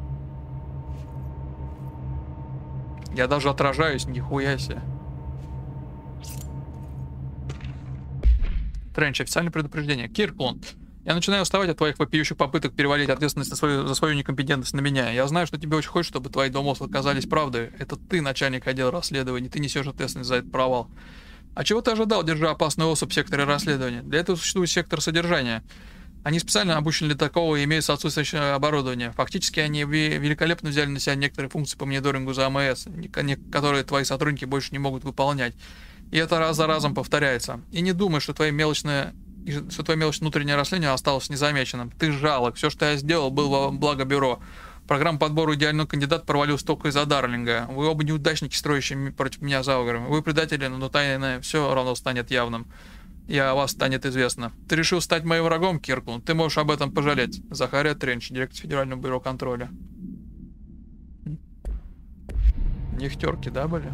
Я даже отражаюсь, нихуя себе. Тренч, официальное предупреждение. Кирклунд, я начинаю уставать от твоих вопиющих попыток перевалить ответственность за свою некомпетентность на меня. Я знаю, что тебе очень хочется, чтобы твои домыслы оказались правдой. Это ты, начальник отдела расследований, ты несешь ответственность за этот провал. А чего ты ожидал, держа опасную особь в секторе расследования? Для этого существует сектор содержания. Они специально обучены для такого и имеют соответствующее оборудование. Фактически они великолепно взяли на себя некоторые функции по мониторингу за АМС, которые твои сотрудники больше не могут выполнять. И это раз за разом повторяется. И не думай, что твое мелочное внутреннее расследование осталось незамеченным. Ты жалок. Все, что я сделал, было во благо бюро. Программа подбора идеального кандидата провалилась только из-за Дарлинга. Вы оба неудачники, строящие против меня заговоры. Вы предатели, но тайное все равно станет явным. И о вас станет известно. Ты решил стать моим врагом, Кирклунд? Ты можешь об этом пожалеть. Захария Тренч, директор Федерального бюро контроля. Нехтерки, да, были?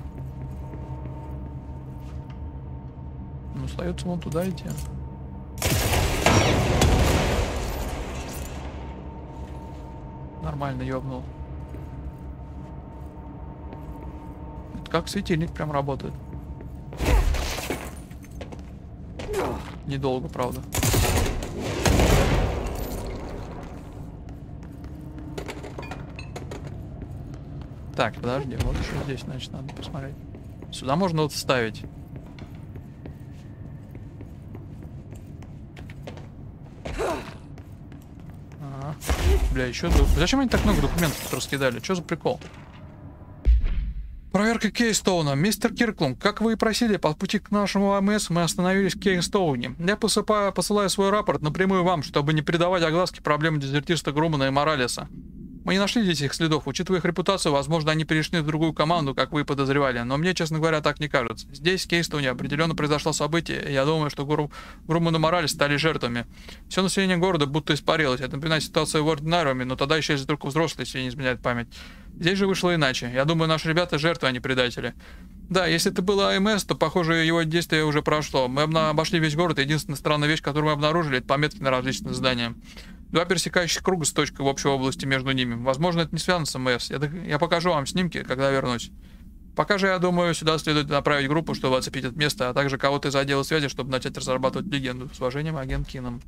Ну, остается вон туда идти. Нормально ёбнул. Это как светильник прям работает. Недолго, правда. Так, подожди, вот еще здесь, значит, надо посмотреть. Сюда можно вот вставить. Ага. Бля, еще... Зачем они так много документов раскидали? Что за прикол? Проверка Кейстоуна. Мистер Кирклум, как вы и просили, по пути к нашему АМС мы остановились в Кейстоуне. Я посылаю свой рапорт напрямую вам, чтобы не придавать огласке проблемы дезертирства Грумана и Моралеса. Мы не нашли здесь их следов. Учитывая их репутацию, возможно, они перешли в другую команду, как вы и подозревали. Но мне, честно говоря, так не кажется. Здесь, в Кейстоуне, определенно произошло событие, и я думаю, что Груман и Моралес стали жертвами. Все население города будто испарилось. Это напоминает ситуацию в Ординариуме, но тогда исчезли только взрослые, если не изменяет память. Здесь же вышло иначе. Я думаю, наши ребята жертвы, а не предатели. Да, если это было АМС, то, похоже, его действие уже прошло. Мы обошли весь город, и единственная странная вещь, которую мы обнаружили, это пометки на различных зданиях. Два пересекающих круга с точкой в общей области между ними. Возможно, это не связано с АМС. Я покажу вам снимки, когда вернусь. Пока же, я думаю, сюда следует направить группу, чтобы оцепить это место, а также кого-то из отдела связи, чтобы начать разрабатывать легенду. С уважением, агент Кином.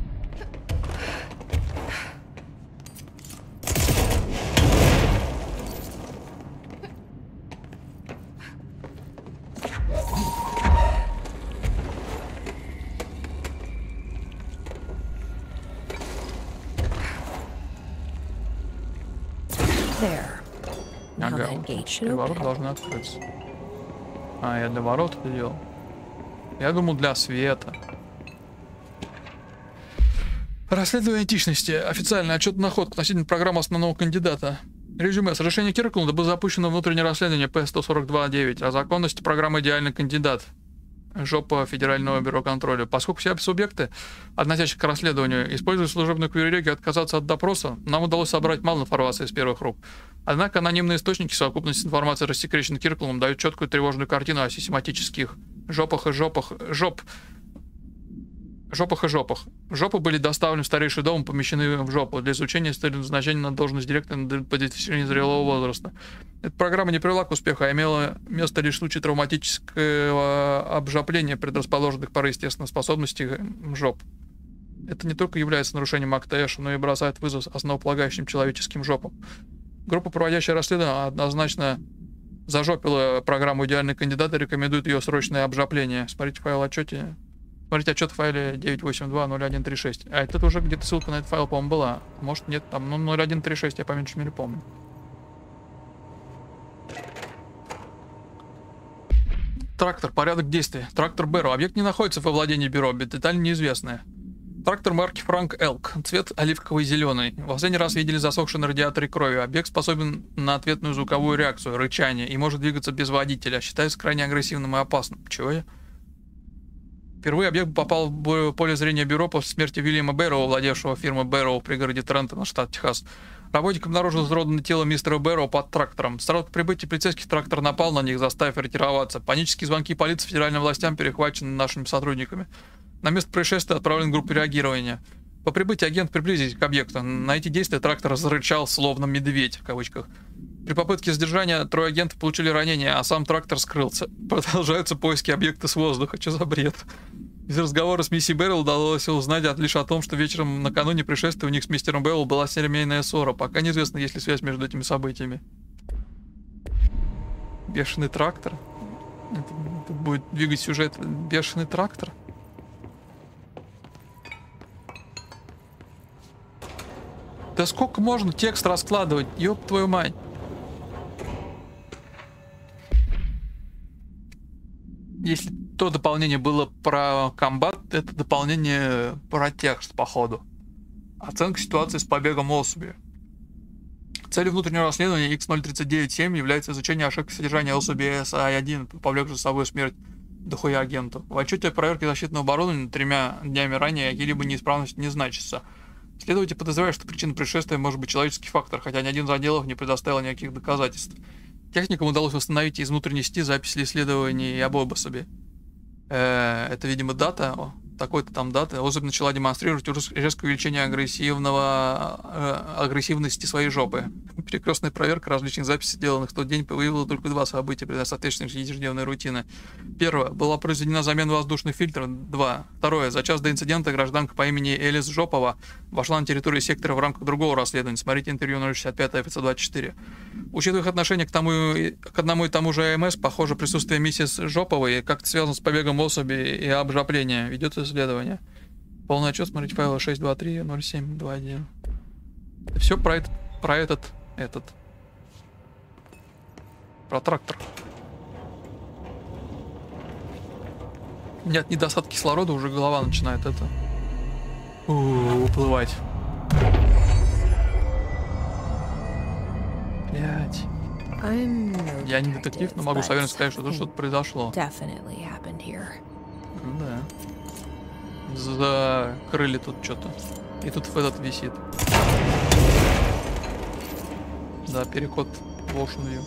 Ага, и ворот должны открыться. А, я для ворот это делал. Я думал, для света. Расследование этичности. Официальный отчет находок относительно программы основного кандидата. Резюме. С разрешения Кирклунда было запущено внутреннее расследование П-142-9 о законности программы «Идеальный кандидат». Жопа Федерального бюро контроля. Поскольку все субъекты, относящиеся к расследованию, используют служебную привилегию отказаться от допроса, нам удалось собрать мало информации из первых рук. Однако анонимные источники, совокупность информации, рассекреченной Кирклумом, дают четкую тревожную картину о систематических жопах. Жопы были доставлены в старейший дом и помещены в жопу для изучения с назначения на должность директора по достижению зрелого возраста. Эта программа не привела к успеху, а имела место лишь в случае травматического обжапления предрасположенных по естественным способностям жоп. Это не только является нарушением акта Эша, но и бросает вызов основополагающим человеческим жопам. Группа, проводящая расследование, однозначно зажопила программу «Идеальный кандидат» и рекомендует ее срочное обжапление. Смотрите файл отчете. Смотрите отчет в файле 982.0136. А это уже где-то ссылка на этот файл, по-моему, была. Может, нет, там 0136, я по меньшей мере помню. Трактор. Порядок действий. Трактор Бэрроу. Объект не находится во владении бюро. Детали неизвестные. Трактор марки Франк Элк. Цвет оливковый зеленый. В последний раз видели засохший на радиаторе крови. Объект способен на ответную звуковую реакцию, рычание, и может двигаться без водителя. Считается крайне агрессивным и опасным. Чего я? Впервые объект попал в поле зрения бюро после смерти Уильяма Бэрроу, владевшего фирмой Бэрроу в пригороде Трентона, штат Техас. Работник обнаружил изуродованное тело мистера Бэрроу под трактором. Сразу по прибытии полицейских трактор напал на них, заставив ретироваться. Панические звонки полиции федеральным властям перехвачены нашими сотрудниками. На место происшествия отправлена группа реагирования. По прибытии агент приблизился к объекту. На эти действия трактор зарычал, словно медведь, в кавычках. При попытке задержания 3 агентов получили ранения, а сам трактор скрылся. Продолжаются поиски объекта с воздуха. Что за бред? Из разговора с миссией Бэрроу удалось узнать лишь о том, что вечером накануне происшествия у них с мистером Бэрроу была семейная ссора. Пока неизвестно, есть ли связь между этими событиями. Бешеный трактор? Это будет двигать сюжет бешеный трактор? Да сколько можно текст раскладывать? Ёб твою мать. Если то дополнение было про комбат, это дополнение про текст, походу. Оценка ситуации с побегом особи. Целью внутреннего расследования X0397 является изучение ошибки содержания особи SA-1, повлекшей за собой смерть дохуя агентов. В отчете о проверке защитного оборудования 3 днями ранее какие-либо неисправности не значатся. Следователь подозревает, что причиной происшествия может быть человеческий фактор, хотя ни один из отделов не предоставил никаких доказательств. Техникам удалось восстановить из внутренней сети записи исследований об особи. Это, видимо, дата. такой-то там даты особь начала демонстрировать резкое увеличение агрессивности своей жопы. Перекрестная проверка различных записей, сделанных в тот день, выявила только 2 события, соответствующих ежедневной рутины. Первое. Была произведена замена воздушных фильтров. 2. Второе. За час до инцидента гражданка по имени Элис Жопова вошла на территорию сектора в рамках другого расследования. Смотрите интервью 065 524. Учитывая их отношение к одному и тому же АМС, похоже, присутствие миссис Жоповой как-то связано с побегом особи и обжаплением. Ведется исследование. Полный отчет, смотрите файлы 623-0721. Все про этот. Про трактор. Нет, недостаток кислорода, уже голова начинает уплывать. Блять. Я не детектив, но могу с уверенностью сказать, что тут что-то произошло. Да. Закрыли тут что-то. И тут этот висит. Да, переход в Ocean View.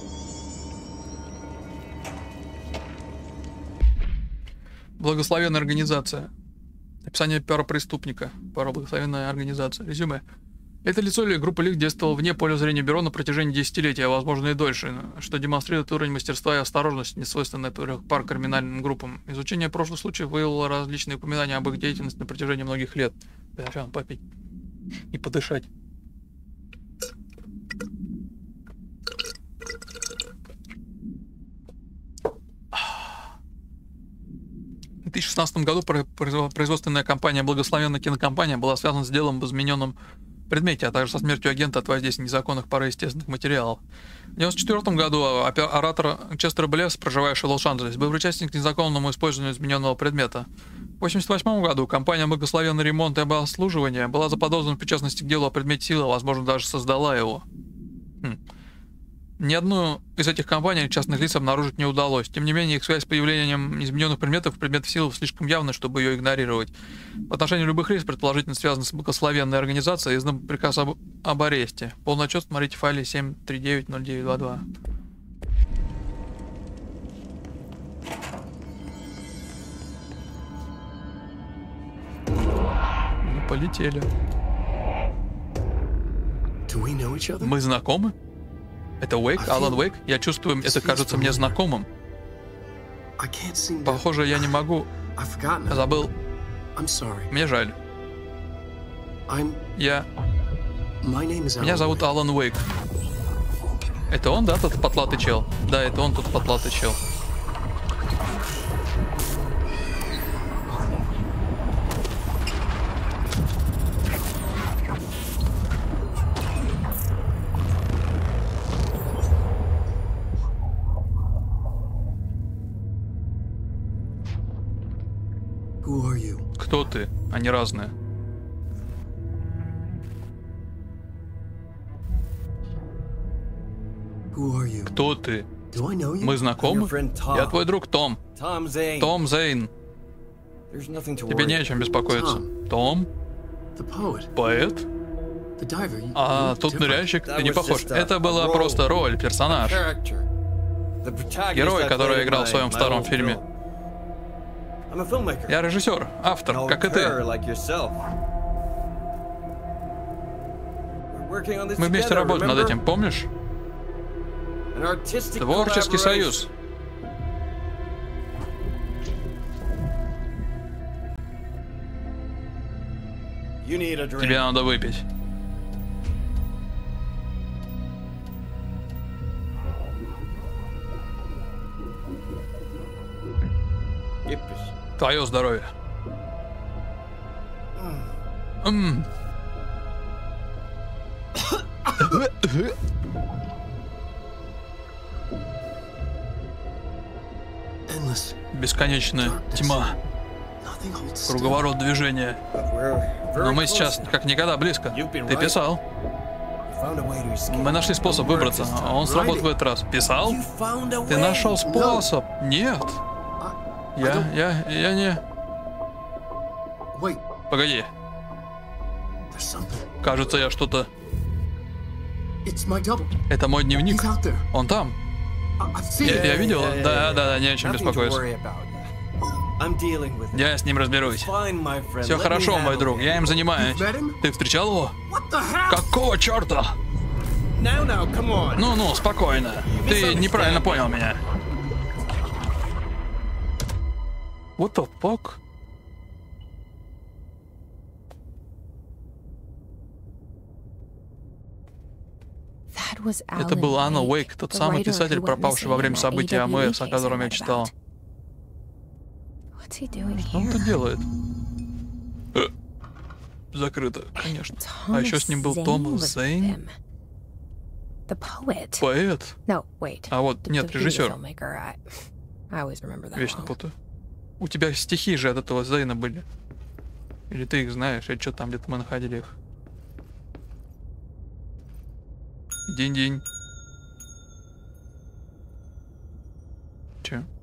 Благословенная организация. Описание первопреступника. Благословенная организация. Резюме. Это лицо или группа лиц действовала вне поля зрения бюро на протяжении десятилетий, а возможно и дольше, что демонстрирует уровень мастерства и осторожности, несвойственной пар криминальным группам. Изучение прошлых случаев выявило различные упоминания об их деятельности на протяжении многих лет. Сейчас попить и подышать. В 2016 году производственная компания «Благословенная кинокомпания» была связана с делом об измененном предмете, а также со смертью агента от воздействия незаконных параестественных материалов. В 1994 году оратор Честер Блесс, проживающий в Лос-Анджелесе, был причастен к незаконному использованию измененного предмета. В 1988 году компания «Благословенный ремонт и обслуживание» была заподозрена в причастности к делу о предмете силы, возможно, даже создала его. Ни одну из этих компаний или частных лиц обнаружить не удалось. Тем не менее, их связь с появлением измененных предметов силы слишком явна, чтобы ее игнорировать. В отношении любых лиц, предположительно связанных с благословенной организацией, издан приказ об аресте. Полный отчет смотрите в файле 7390922. Ну, полетели. Мы знакомы? Это Уэйк, Алан Уэйк? Я чувствую, это кажется мне знакомым. Похоже, я не могу... Забыл. Мне жаль. Меня зовут Алан Уэйк. Это он, да, тот потлатый чел? Да, это он, тот потлатый чел. Кто ты? Они разные. Кто ты? Мы знакомы? Я твой друг Том. Том Зейн. Тебе не о чем беспокоиться. Том? Поэт? А тут ныряльщик? Ты не похож. Это была просто роль, персонаж. Герой, который я играл в своем старом фильме. Я режиссер, автор, как и ты. Мы вместе работаем над этим, помнишь? Творческий союз. Тебе надо выпить. Твое здоровье. Бесконечная тьма. Круговорот движения. Но мы сейчас как никогда близко. Ты писал. Мы нашли способ выбраться, а он сработал в этот раз. Писал? Ты нашел способ? Нет. Я не... Погоди. Кажется, я что-то... Это мой дневник. Он там. Я видел? Да, не о чем беспокоиться. Я с ним разберусь. Все хорошо, мой друг, я им занимаюсь. Ты встречал его? Какого черта? Ну-ну, спокойно. Ты неправильно понял меня. What the fuck? Это был Алан Уэйк, тот самый писатель, пропавший во время событий АМС, о котором я читал. Что он тут делает? Закрыто, конечно. А еще с ним был Томас Зейн. Поэт? А вот, нет, режиссер. Вечно путаю. У тебя стихи же от этого Зейна были. Или ты их знаешь, или что там, где-то мы находили их. День-день. Че?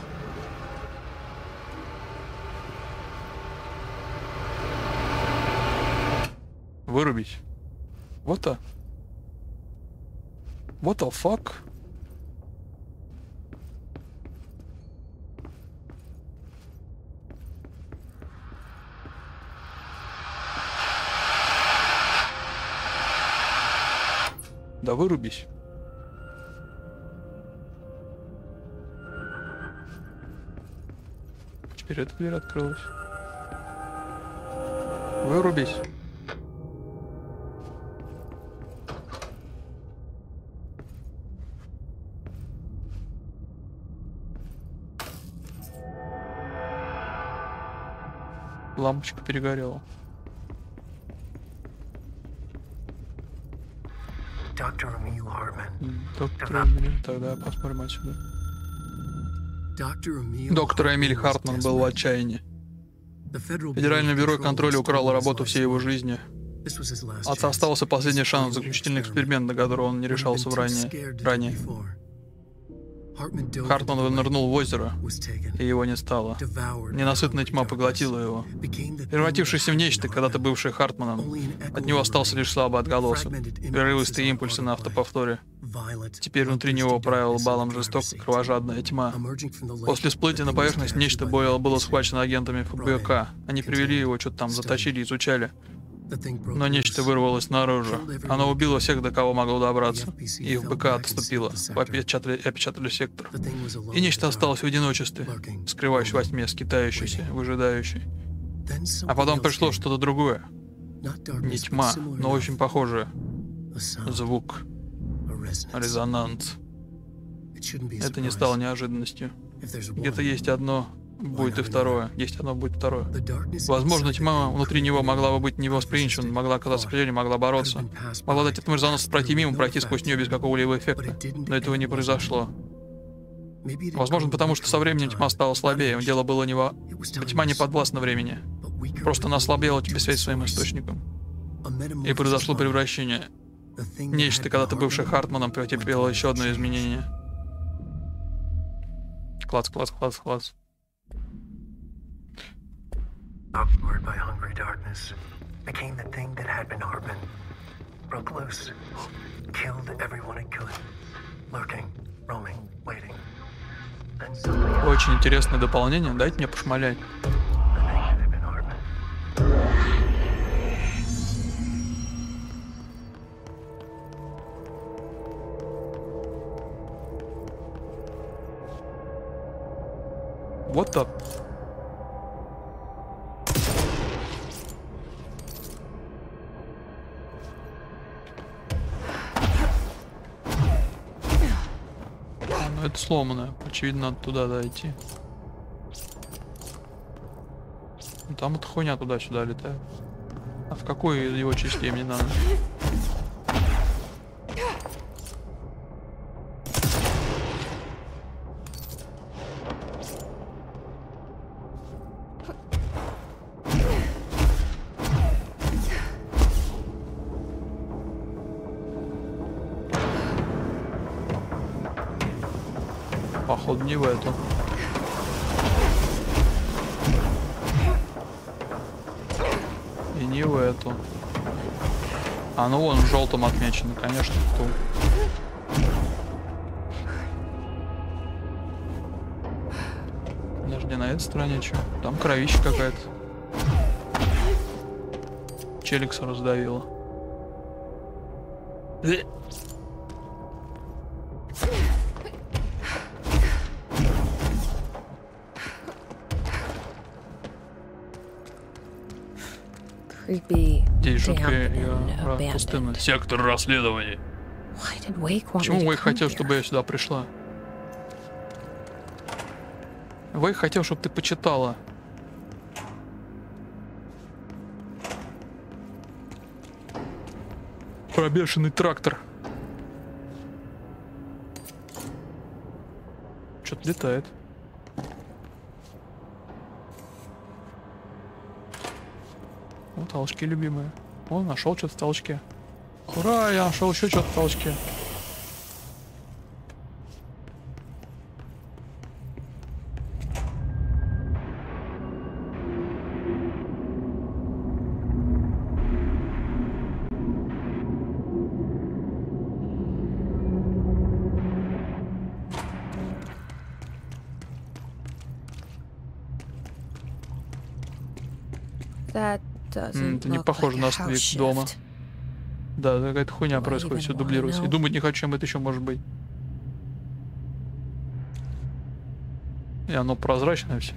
Вырубить. Вот а. What the fuck? Да вырубись. Теперь эта дверь открылась. Вырубись. Лампочка перегорела. Доктор Эмиль, тогда посмотрим отсюда. Доктор Эмиль Хартман был в отчаянии. Федеральное бюро контроля украло работу всей его жизни. Отца оставался последний шанс, заключительный эксперимент, на который он не решался ранее. Хартман вынырнул в озеро, и его не стало. Ненасытная тьма поглотила его. Превратившись в нечто, когда-то бывшее Хартманом, от него остался лишь слабый отголосок, прерывистые импульсы на автоповторе. Теперь внутри него правила балом жестокая, кровожадная тьма. После всплытия на поверхность нечто было схвачено агентами ФБК. Они привели его, что-то там заточили, изучали. Но нечто вырвалось наружу. Оно убило всех, до кого могло добраться. И ФБК отступило. Опечатали сектор. И нечто осталось в одиночестве, скрывающей во тьме, скитающейся, выжидающей. А потом пришло что-то другое. Не тьма, но очень похожее. Звук. Резонанс. Это не стало неожиданностью. Где-то есть одно, будет и второе. Есть одно, будет второе. Возможно, тьма внутри него могла бы быть невосприимчива, могла оказаться сопротивлением, могла бороться. Могла дать этому резонансу пройти мимо, пройти сквозь нее без какого-либо эффекта. Но этого не произошло. Возможно, потому что со временем тьма стала слабее. Дело было не во... Тьма не подвластна времени. Просто она ослабела без связи с своим источником. И произошло превращение. Нечто, когда-то бывшее Хартманом, претерпело еще одно изменение. Клац, клац, клац, клац. Upward by hungry darkness, became the thing that had been Hartman. Broke loose, killed everyone it could, lurking, roaming, waiting. Then suddenly... Очень интересное дополнение, дайте мне пошмалять. Вот так. Ну это сломанное. Очевидно, надо туда дойти. Ну, там эта хуйня туда-сюда летает. А в какой из его частей мне надо? Походу не в эту. И не в эту. А ну вон желтым отмечено, конечно, ту. Или на этой стороне что? Там кровища какая-то. Челикса раздавила. Здесь жуткая пустынная. Сектор расследований. Почему Уэйк хотел, чтобы я сюда пришла? Уэйк хотел, чтобы ты почитала. Про бешеный трактор. Что-то летает. Вот толчки любимые. О, нашел что-то в толчке. Ура, я нашел еще что-то в толчке. Это не похоже на сдвиг дома. Да, какая-то хуйня происходит, все дублируется. И думать не хочу, чем это еще может быть. И оно прозрачное все.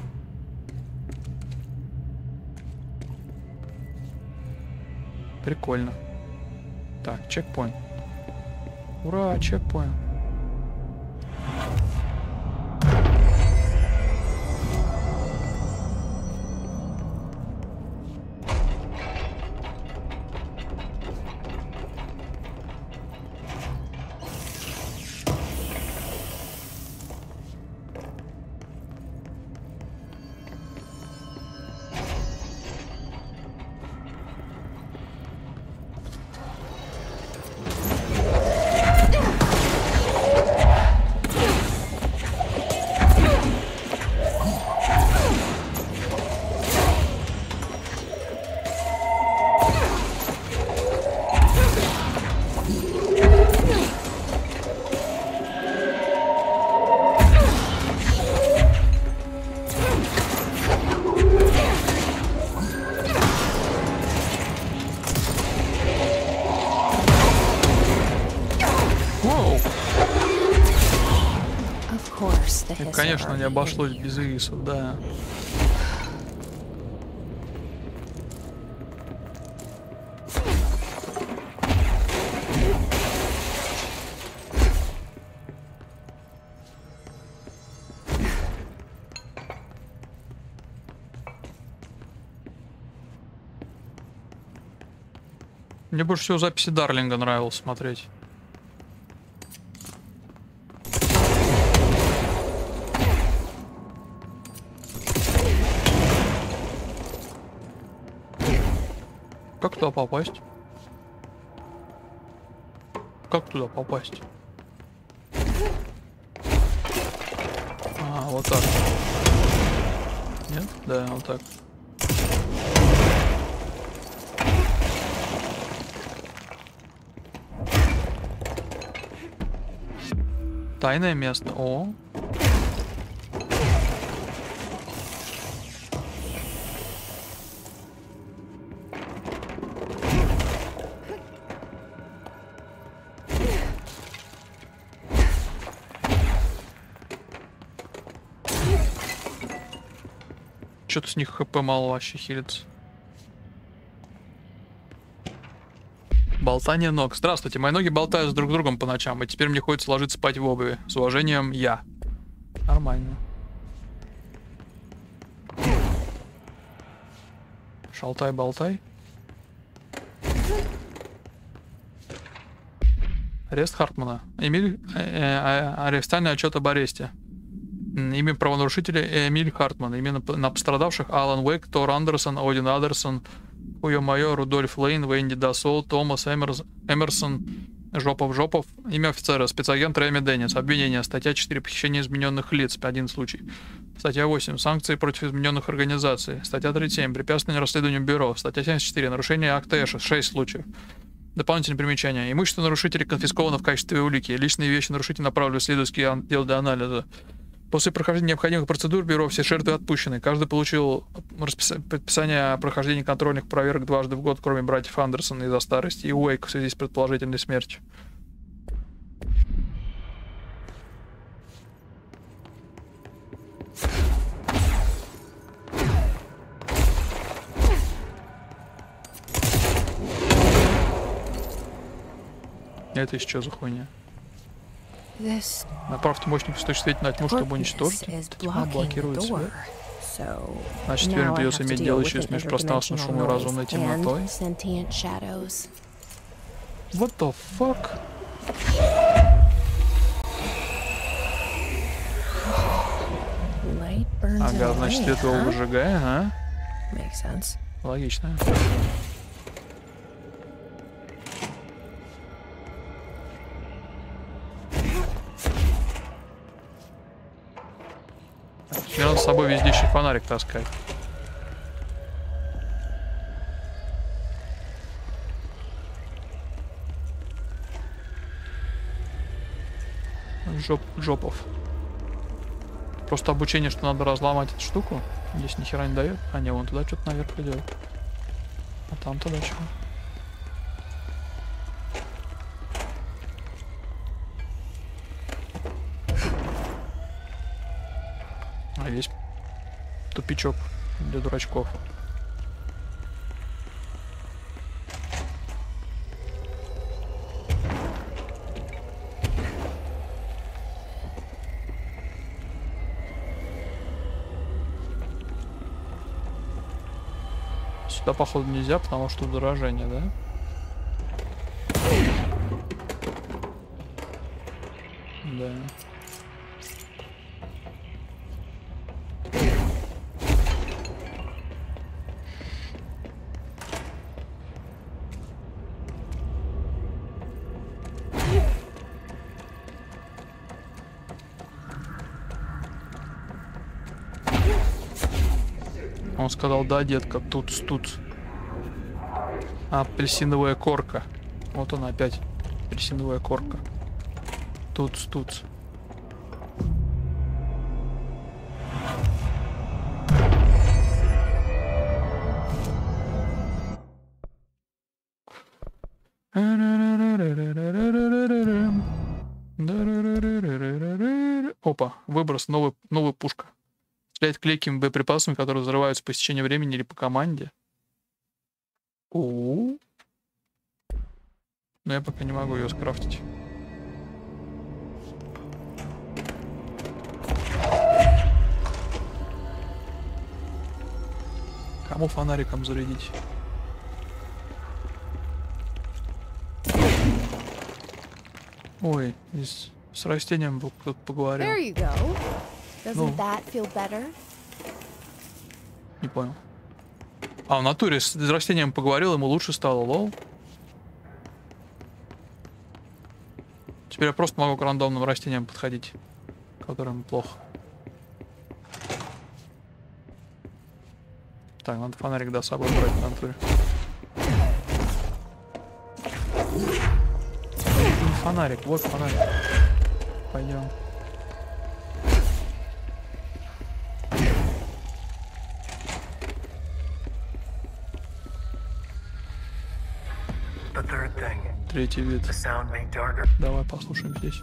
Прикольно. Так, чекпоинт. Ура, чекпоинт. Конечно, не обошлось без ирисов, да. Мне больше всего записи Дарлинга нравилось смотреть. Как туда попасть? Как туда попасть? А, вот так. Нет? Да, вот так. Тайное место. О. Что-то с них хп мало вообще хилится. Болтание ног. Здравствуйте, мои ноги болтают друг с другом по ночам, и теперь мне хочется ложиться спать в обуви. С уважением, я. Нормально. Шалтай-болтай. Арест Хартмана. Эмиль... Арестальный отчет об аресте. Имя правонарушителя Эмиль Хартман. Имя на пострадавших Алан Уэйк, Тор Андерсон, Один Адерсон, Хуё-Майо, Рудольф Лейн, Венди Дасол, Томас Эмерсон, Жопов. Имя офицера. Спецагент Рэми Деннис. Обвинение. Статья 4. Похищение измененных лиц. 1 случай. Статья 8. Санкции против измененных организаций. Статья 37. Препятствование расследованию бюро. Статья 74. Нарушение акта Эша. 6 случаев. Дополнительные примечания. Имущество нарушителей конфисковано в качестве улики. Личные вещи нарушителей направлены в исследовательский отдел для анализа. После прохождения необходимых процедур бюро все жертвы отпущены. Каждый получил предписание о прохождении контрольных проверок дважды в год, кроме братьев Андерсон из-за старости и Уэйк в связи с предположительной смертью. Это еще за хуйня? Направьте мощный источник на тьму, чтобы уничтожить. Тьма блокирует свет. Значит, теперь мне придется иметь дело еще с межпространственной шумной разумной темнотой. What the fuck? Ага, значит, свет его выжигая, а? Логично. Мне надо с собой везде еще фонарик таскать. Жопов. Просто обучение, что надо разломать эту штуку. Здесь ни хера не дает. А не, вон туда что-то наверх идет. А там туда чего? А есть тупичок для дурачков. Сюда, походу, нельзя, потому что заражение, да? Да. Он сказал, да, детка, тут. Апельсиновая корка. Вот она опять. Апельсиновая корка. Тут. Опа, выброс, новая пушка. Стреляет клейкими боеприпасами, которые взрываются по истечению времени или по команде. Но я пока не могу ее скрафтить. Кому фонариком зарядить? Ой, здесь с растением кто-то поговорил. Ну, не понял. А, в натуре с растением поговорил, ему лучше стало, лол. Теперь я просто могу к рандомным растениям подходить, которым плохо. Так, надо фонарик, да, с собой брать в натуре. Фонарик, вот фонарик. Пойдем. Третий вид. Давай послушаем здесь.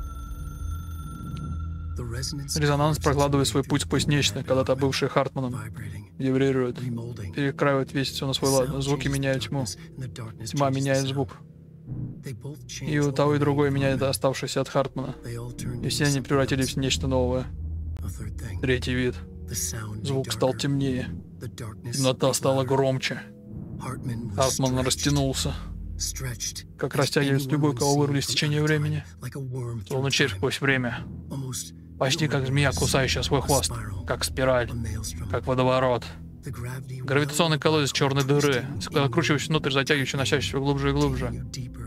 Резонанс прокладывает свой путь сквозь нечто, когда-то бывшее Хартманом. Вибрирует. Перекраивает весь все на свой лад. Звуки меняют тьму. Тьма меняет звук. И у того и другой меняет оставшийся от Хартмана. И все они превратились в нечто новое. Третий вид. Звук стал темнее. Темнота стала громче. Хартман растянулся. Как растягивается любой, кого вырвали с течением времени. Словно червь сквозь время. Почти как змея, кусающая свой хвост. Как спираль. Как водоворот. Гравитационный колодец черной дыры, закручивающийся внутрь, затягивающий, носящийся глубже и глубже.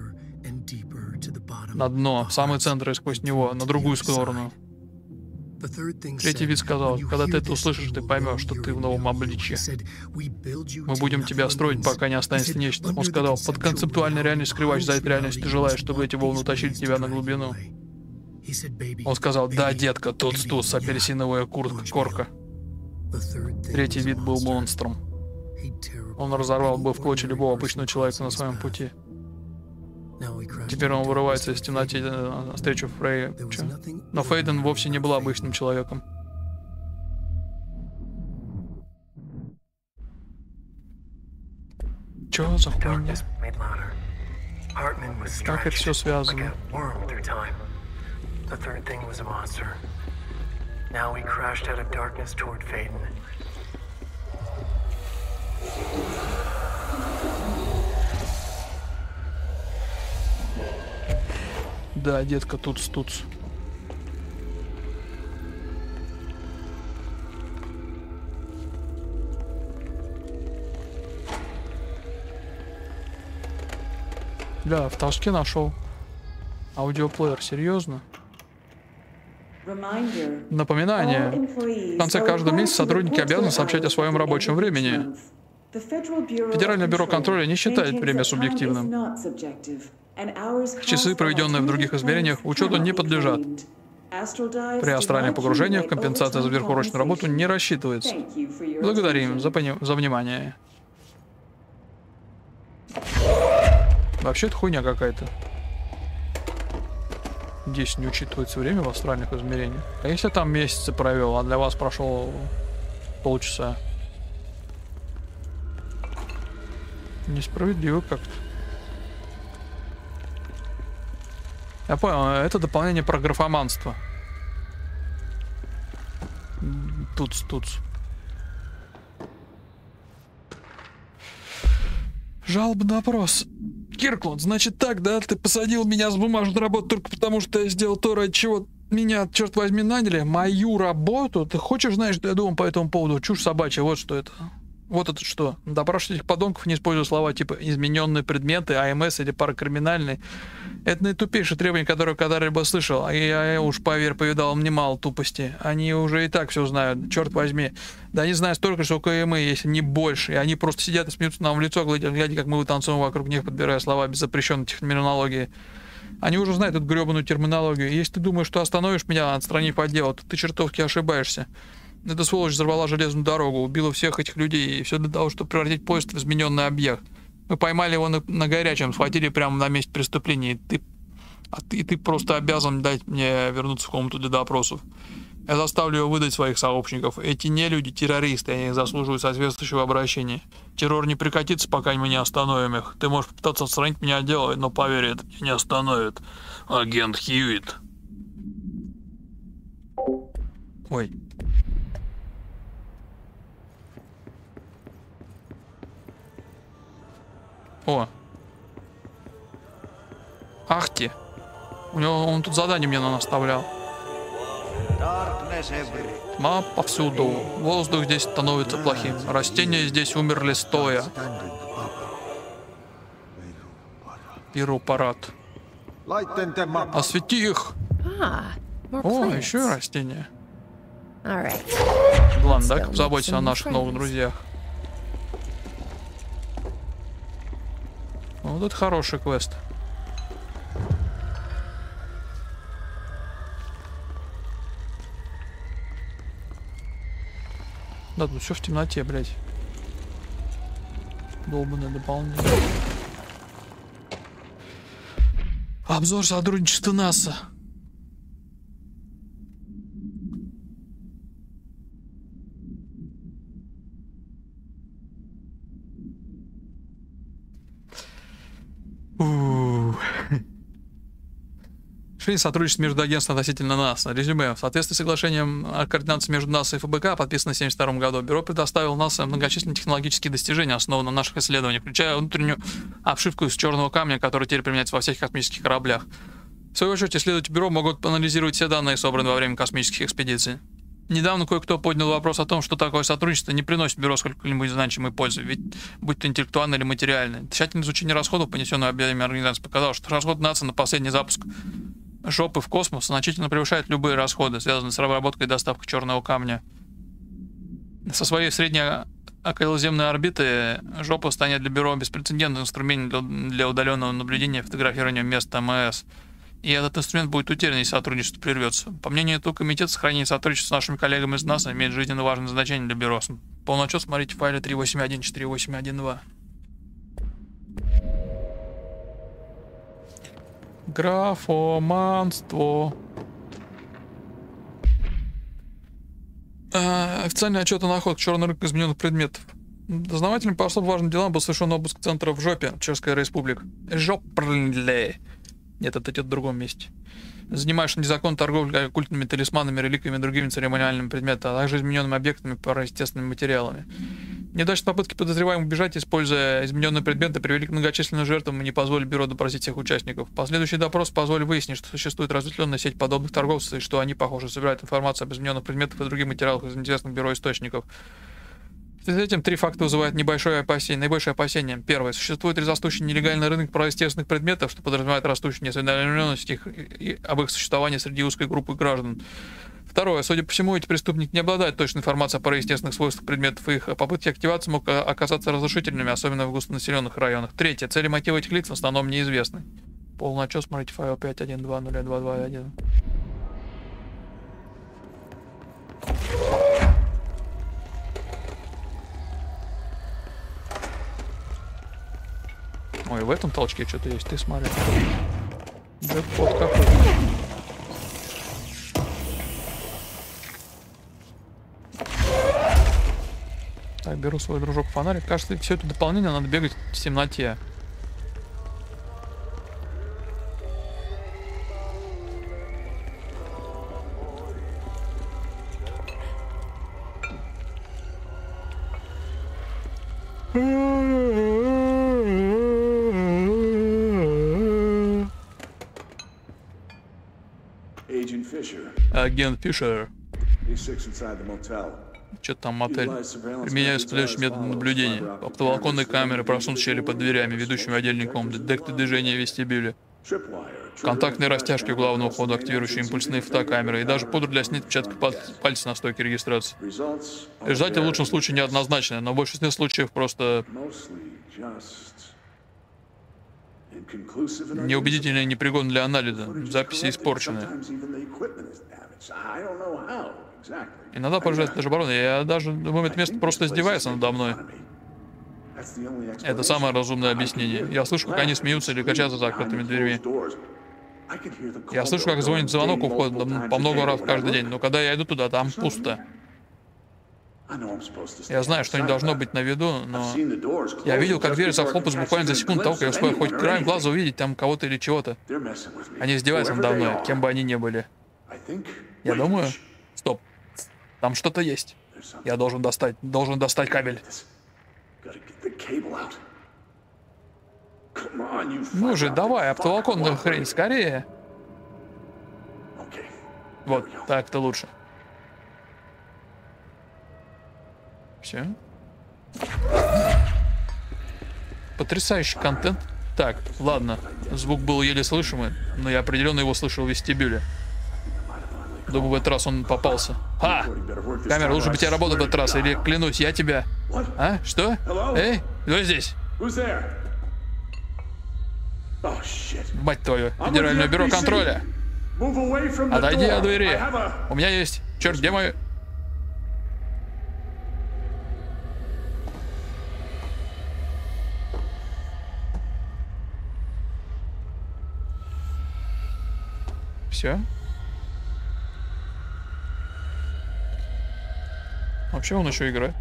На дно, в самый центр и сквозь него, на другую сторону. Третий вид сказал, когда ты это услышишь, ты поймешь, что ты в новом обличье. Мы будем тебя строить, пока не останется нечто. Он сказал, под концептуальной реальностью скрываешь за этой реальностью, ты желаешь, чтобы эти волны утащили тебя на глубину. Он сказал: да, детка, туц-туц, апельсиновая корка. Третий вид был монстром. Он разорвал бы в клочья любого обычного человека на своем пути. Теперь он вырывается из темноты навстречу Фрейю. Но Фейден вовсе не был обычным человеком. Чё за хуйня? Как это все связано? Да, детка, туц-туц. Бля, в Ташке нашел аудиоплеер, серьезно? Напоминание. В конце каждого месяца сотрудники обязаны сообщать о своем рабочем времени. Федеральное бюро контроля не считает время субъективным. Часы, проведенные в других измерениях, учету не подлежат. При астральных погружениях компенсация за сверхурочную работу не рассчитывается. Благодарим за внимание. Вообще это хуйня какая-то. Здесь не учитывается время в астральных измерениях. А если я там месяцы провел, а для вас прошел полчаса? Несправедливо как-то. Я понял, это дополнение про графоманство. Туц-туц. Жалобный опрос. Киркланд, значит так, да? Ты посадил меня с бумажной работы только потому, что я сделал то, ради чего меня, черт возьми, наняли? Мою работу? Ты хочешь, знаешь, что я думаю по этому поводу? Чушь собачья, вот что это. Вот это что? Допрашивать этих подонков, не используя слова типа измененные предметы, АМС или паракриминальный. Это наитупейшее требование, которое когда-либо слышал. А я уж, поверь, повидал немало тупости. Они уже и так все знают, черт возьми. Да они знают столько, что КМ, если не больше. И они просто сидят и смеются нам в лицо, глядя, как мы вытанцуем вокруг них, подбирая слова без запрещенной терминологии. Они уже знают эту гребаную терминологию. И если ты думаешь, что остановишь меня, отстранив от дела, то ты чертовски ошибаешься. Эта сволочь взорвала железную дорогу, убила всех этих людей, и все для того, чтобы превратить поезд в измененный объект. Мы поймали его на горячем, схватили прямо на месте преступления, и ты просто обязан дать мне вернуться в комнату для допросов. Я заставлю его выдать своих сообщников. Эти нелюди террористы, они заслуживают соответствующего обращения. Террор не прекратится, пока мы не остановим их. Ты можешь попытаться отстранить меня от дела, но поверь, это меня не остановит. Агент Хьюитт. Ой. О. Ах ты. Он тут задание мне наставлял. Тьма повсюду. Воздух здесь становится плохим. Растения здесь умерли стоя. Пиру парад. Освети их. О, еще и растения. Ладно, дай-ка позаботься о наших новых друзьях. Вот это хороший квест. Да, тут все в темноте, блядь. Долбанное дополнение. Обзор сотрудничества НАСА. Сотрудничество между агентством относительно НАСА. Резюме. В соответствии с соглашением о координации между НАСА и ФБК, подписанное в 1972 году, бюро предоставило НАСА многочисленные технологические достижения, основанные на наших исследованиях, включая внутреннюю обшивку из черного камня, которая теперь применяется во всех космических кораблях. В свою очередь, исследователи бюро могут анализировать все данные, собранные во время космических экспедиций. Недавно кое-кто поднял вопрос о том, что такое сотрудничество не приносит бюро сколько-нибудь значимой пользы, ведь будь то интеллектуальное или материальное. Тщательное изучение расходов, понесенного объемами организации, показало, что расход НАСА на последний запуск жопы в космос значительно превышает любые расходы, связанные с разработкой и доставкой черного камня. Со своей средней околоземной орбиты жопа станет для бюро беспрецедентным инструментом для удаленного наблюдения и фотографирования мест МС. И этот инструмент будет утерян, если сотрудничество прервется. По мнению этого комитета, сохранение сотрудничества с нашими коллегами из НАСА имеет жизненно важное значение для бюро. Полный отчет смотрите в файле 3814812. Графоманство. Официальный отчет о находке черный рынок измененных предметов. Дознавателям по особо важным делам был совершен обыск центра в Жопе, Чешская Республика. Жопрле. Нет, это идет в другом месте. Занимаешься незаконной торговлей культными талисманами, реликвиями и другими церемониальными предметами, а также измененными объектами, параестественными материалами. Неудачные попытки подозреваемых бежать, используя измененные предметы, привели к многочисленным жертвам и не позволили бюро допросить всех участников. Последующий допрос позволил выяснить, что существует разветвленная сеть подобных торговцев и что они, похоже, собирают информацию об измененных предметах и других материалах из интересных бюро источников. В связи с этим три факта вызывают наибольшее опасение. Первое. Существует растущий нелегальный рынок параестественных предметов, что подразумевает растущую неосведомленность их и об их существовании среди узкой группы граждан. Второе. Судя по всему, эти преступники не обладают точной информацией о параестественных свойствах предметов, и их попытки активации могут оказаться разрушительными, особенно в густонаселенных районах. Третье. Цели и мотивы этих лиц в основном неизвестны. Полный отчет смотрите файл 5.1.2.0.2.2.1. Ой, в этом толчке что-то есть, ты смотри. Джекпот какой-то. Так, беру свой дружок фонарик. Кажется, все это дополнение надо бегать в темноте. Агент Фишер. Что-то там мотель. Применяю следующий метод наблюдения. Оптоволоконные камеры просунут щели под дверями, ведущими в отдельный комнаты, детекты движения в вестибюле. Контактные растяжки у главного входа, активирующие импульсные фотокамеры и даже пудру для снятия отпечатков пальцев на стойке регистрации. Результаты в лучшем случае неоднозначны, но в большинстве случаев просто неубедительны и непригодны для анализа. Записи испорчены. Иногда поражает даже барон. Я даже думаю, это место просто издевается надо мной. Это самое разумное объяснение. Я слышу, как они смеются или качаются за закрытыми дверьми. Я слышу, как звонит звонок у входа по много раз каждый день, но когда я иду туда, там пусто. Я знаю, что не должно быть на виду, но я видел, как дверь захлопалась буквально за секунду того, как я успел хоть краем глаза увидеть там кого-то или чего-то. Они издеваются надо мной, кем бы они ни были. Я думаю... Стоп. Там что-то есть. Я должен достать кабель. Ну же, давай, оптоволоконную хрень, скорее. Вот, так-то лучше. Все. Потрясающий контент. Так, ладно. Звук был еле слышимый, но я определенно его слышал в вестибюле. Думаю, в этот раз он попался. Ха! Камера, лучше бы тебя работала в этот раз, или клянусь, я тебя... А? Что? Эй, кто здесь? Мать твою, Федеральное бюро контроля. Отойди от двери. У меня есть... Черт, где мой... Все? Вообще он еще играет.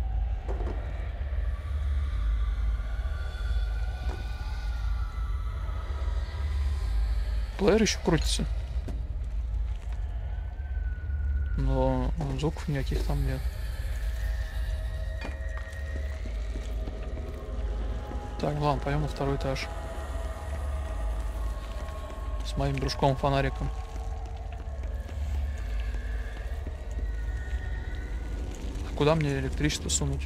Плеер еще крутится. Но звуков никаких там нет. Так, ладно, пойдем на второй этаж. С моим дружком-фонариком. Куда мне электричество сунуть?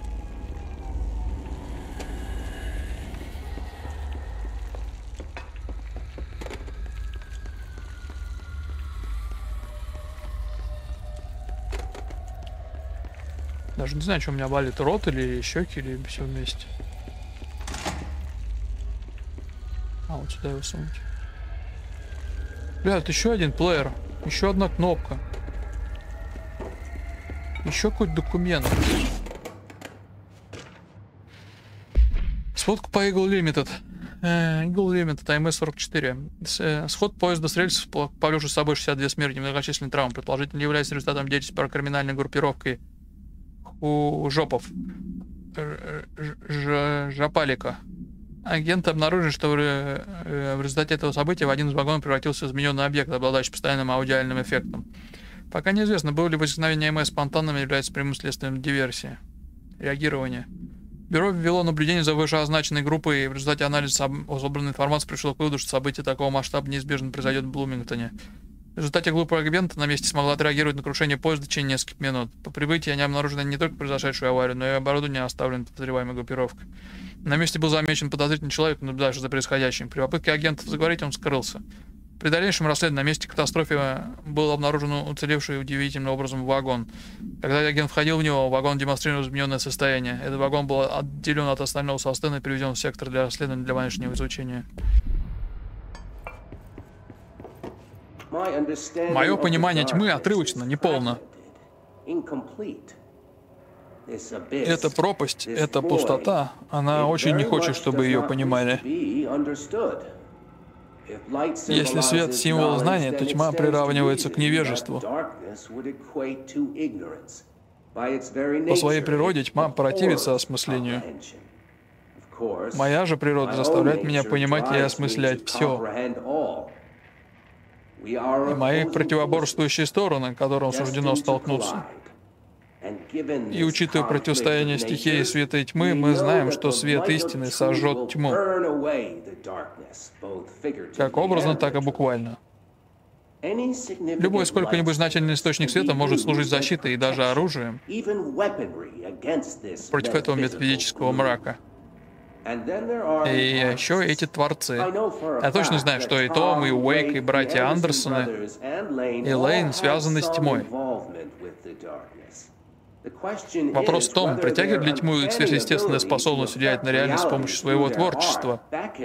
Даже не знаю, что у меня болит, рот или щеки, или все вместе. А, вот сюда его сунуть. Бля, это еще один плеер. Еще одна кнопка. Еще какой-то документ. Сводку по Eagle Limited. Eagle Limited, АМС-44. Сход поезда с рельсов, повлекший с собой 62 смерти, многочисленные травмы, предположительно является результатом деятельности паракриминальной группировкой у Жопов. Жопалика. Агенты обнаружили, что в результате этого события в один из вагонов превратился в измененный объект, обладающий постоянным аудиальным эффектом. Пока неизвестно, было ли возникновение АМС спонтанным или является прямым следствием диверсии. Реагирование. Бюро ввело наблюдение за вышеозначенной группой, и в результате анализа собранной информации пришло к выводу, что событие такого масштаба неизбежно произойдет в Блумингтоне. В результате группа агентов на месте смогла отреагировать на крушение поезда в течение нескольких минут. По прибытии они обнаружили не только произошедшую аварию, но и оборудование, оставленное подозреваемой группировкой. На месте был замечен подозрительный человек, наблюдавший за происходящим. При попытке агентов заговорить он скрылся. При дальнейшем расследовании на месте катастрофы был обнаружен уцелевший удивительным образом вагон. Когда агент входил в него, вагон демонстрировал измененное состояние. Этот вагон был отделен от остального состава и переведен в сектор для расследования для внешнего изучения. Мое понимание тьмы отрывочно, неполно. Эта пропасть, эта пустота, она очень не хочет, чтобы ее понимали. Если свет — символ знания, то тьма приравнивается к невежеству. По своей природе тьма противится осмыслению. Моя же природа заставляет меня понимать и осмыслять все. И мои противоборствующие стороны, которым суждено столкнуться. И учитывая противостояние стихии света и тьмы, мы знаем, что свет истины сожжет тьму. Как образно, так и буквально. Любой сколько-нибудь значительный источник света может служить защитой и даже оружием против этого метафизического мрака. И еще эти творцы. Я точно знаю, что и Том, и Уэйк, и братья Андерсоны, и Лейн связаны с тьмой. Вопрос в том, притягивает ли тьму их сверхъестественная способность влиять на реальность с помощью своего творчества.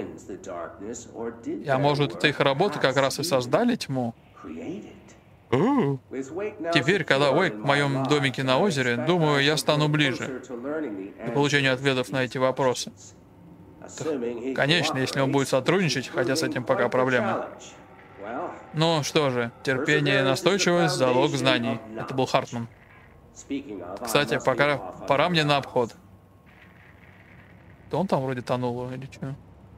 А может, это их работы как раз и создали тьму? Теперь, когда Уэйк в моем домике на озере, думаю, я стану ближе к получению ответов на эти вопросы. Конечно, если он будет сотрудничать, хотя с этим пока проблемы. Ну что же, терпение и настойчивость — залог знаний. Это был Хартман. Кстати, пока пора мне на обход. То он там вроде тонул или что?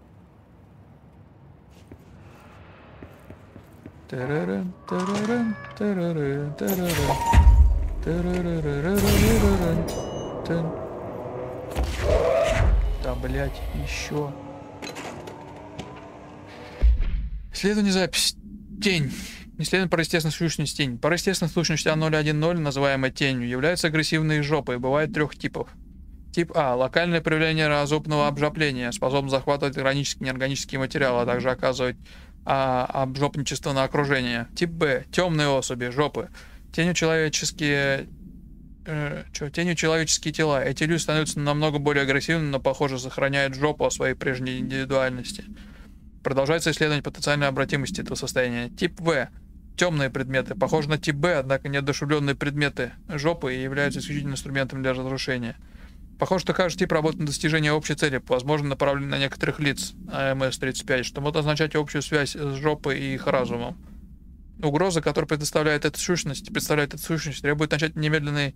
Да, блять, еще. Исследование запись. Тень. Исследование параестественной сущности тень. Параестественная сущность А010, называемая тенью, является агрессивной жопой. Бывает трех типов. Тип А. Локальное проявление разумного обжопления, способно захватывать органические и неорганические материалы, а также оказывать обжопничество на окружение. Тип Б. Темные особи, жопы. Тенью человеческие тела. Эти люди становятся намного более агрессивными, но, похоже, сохраняют жопу о своей прежней индивидуальности. Продолжается исследование потенциальной обратимости этого состояния. Тип В. Темные предметы. Похожи на тип Б, однако неодушевленные предметы жопы являются исключительным инструментом для разрушения. Похоже, что каждый тип работает на достижение общей цели, возможно, направлен на некоторых лиц, АМС-35, что может означать общую связь с жопой и их разумом. Угроза, которую представляет эта сущность, требует начать немедленный...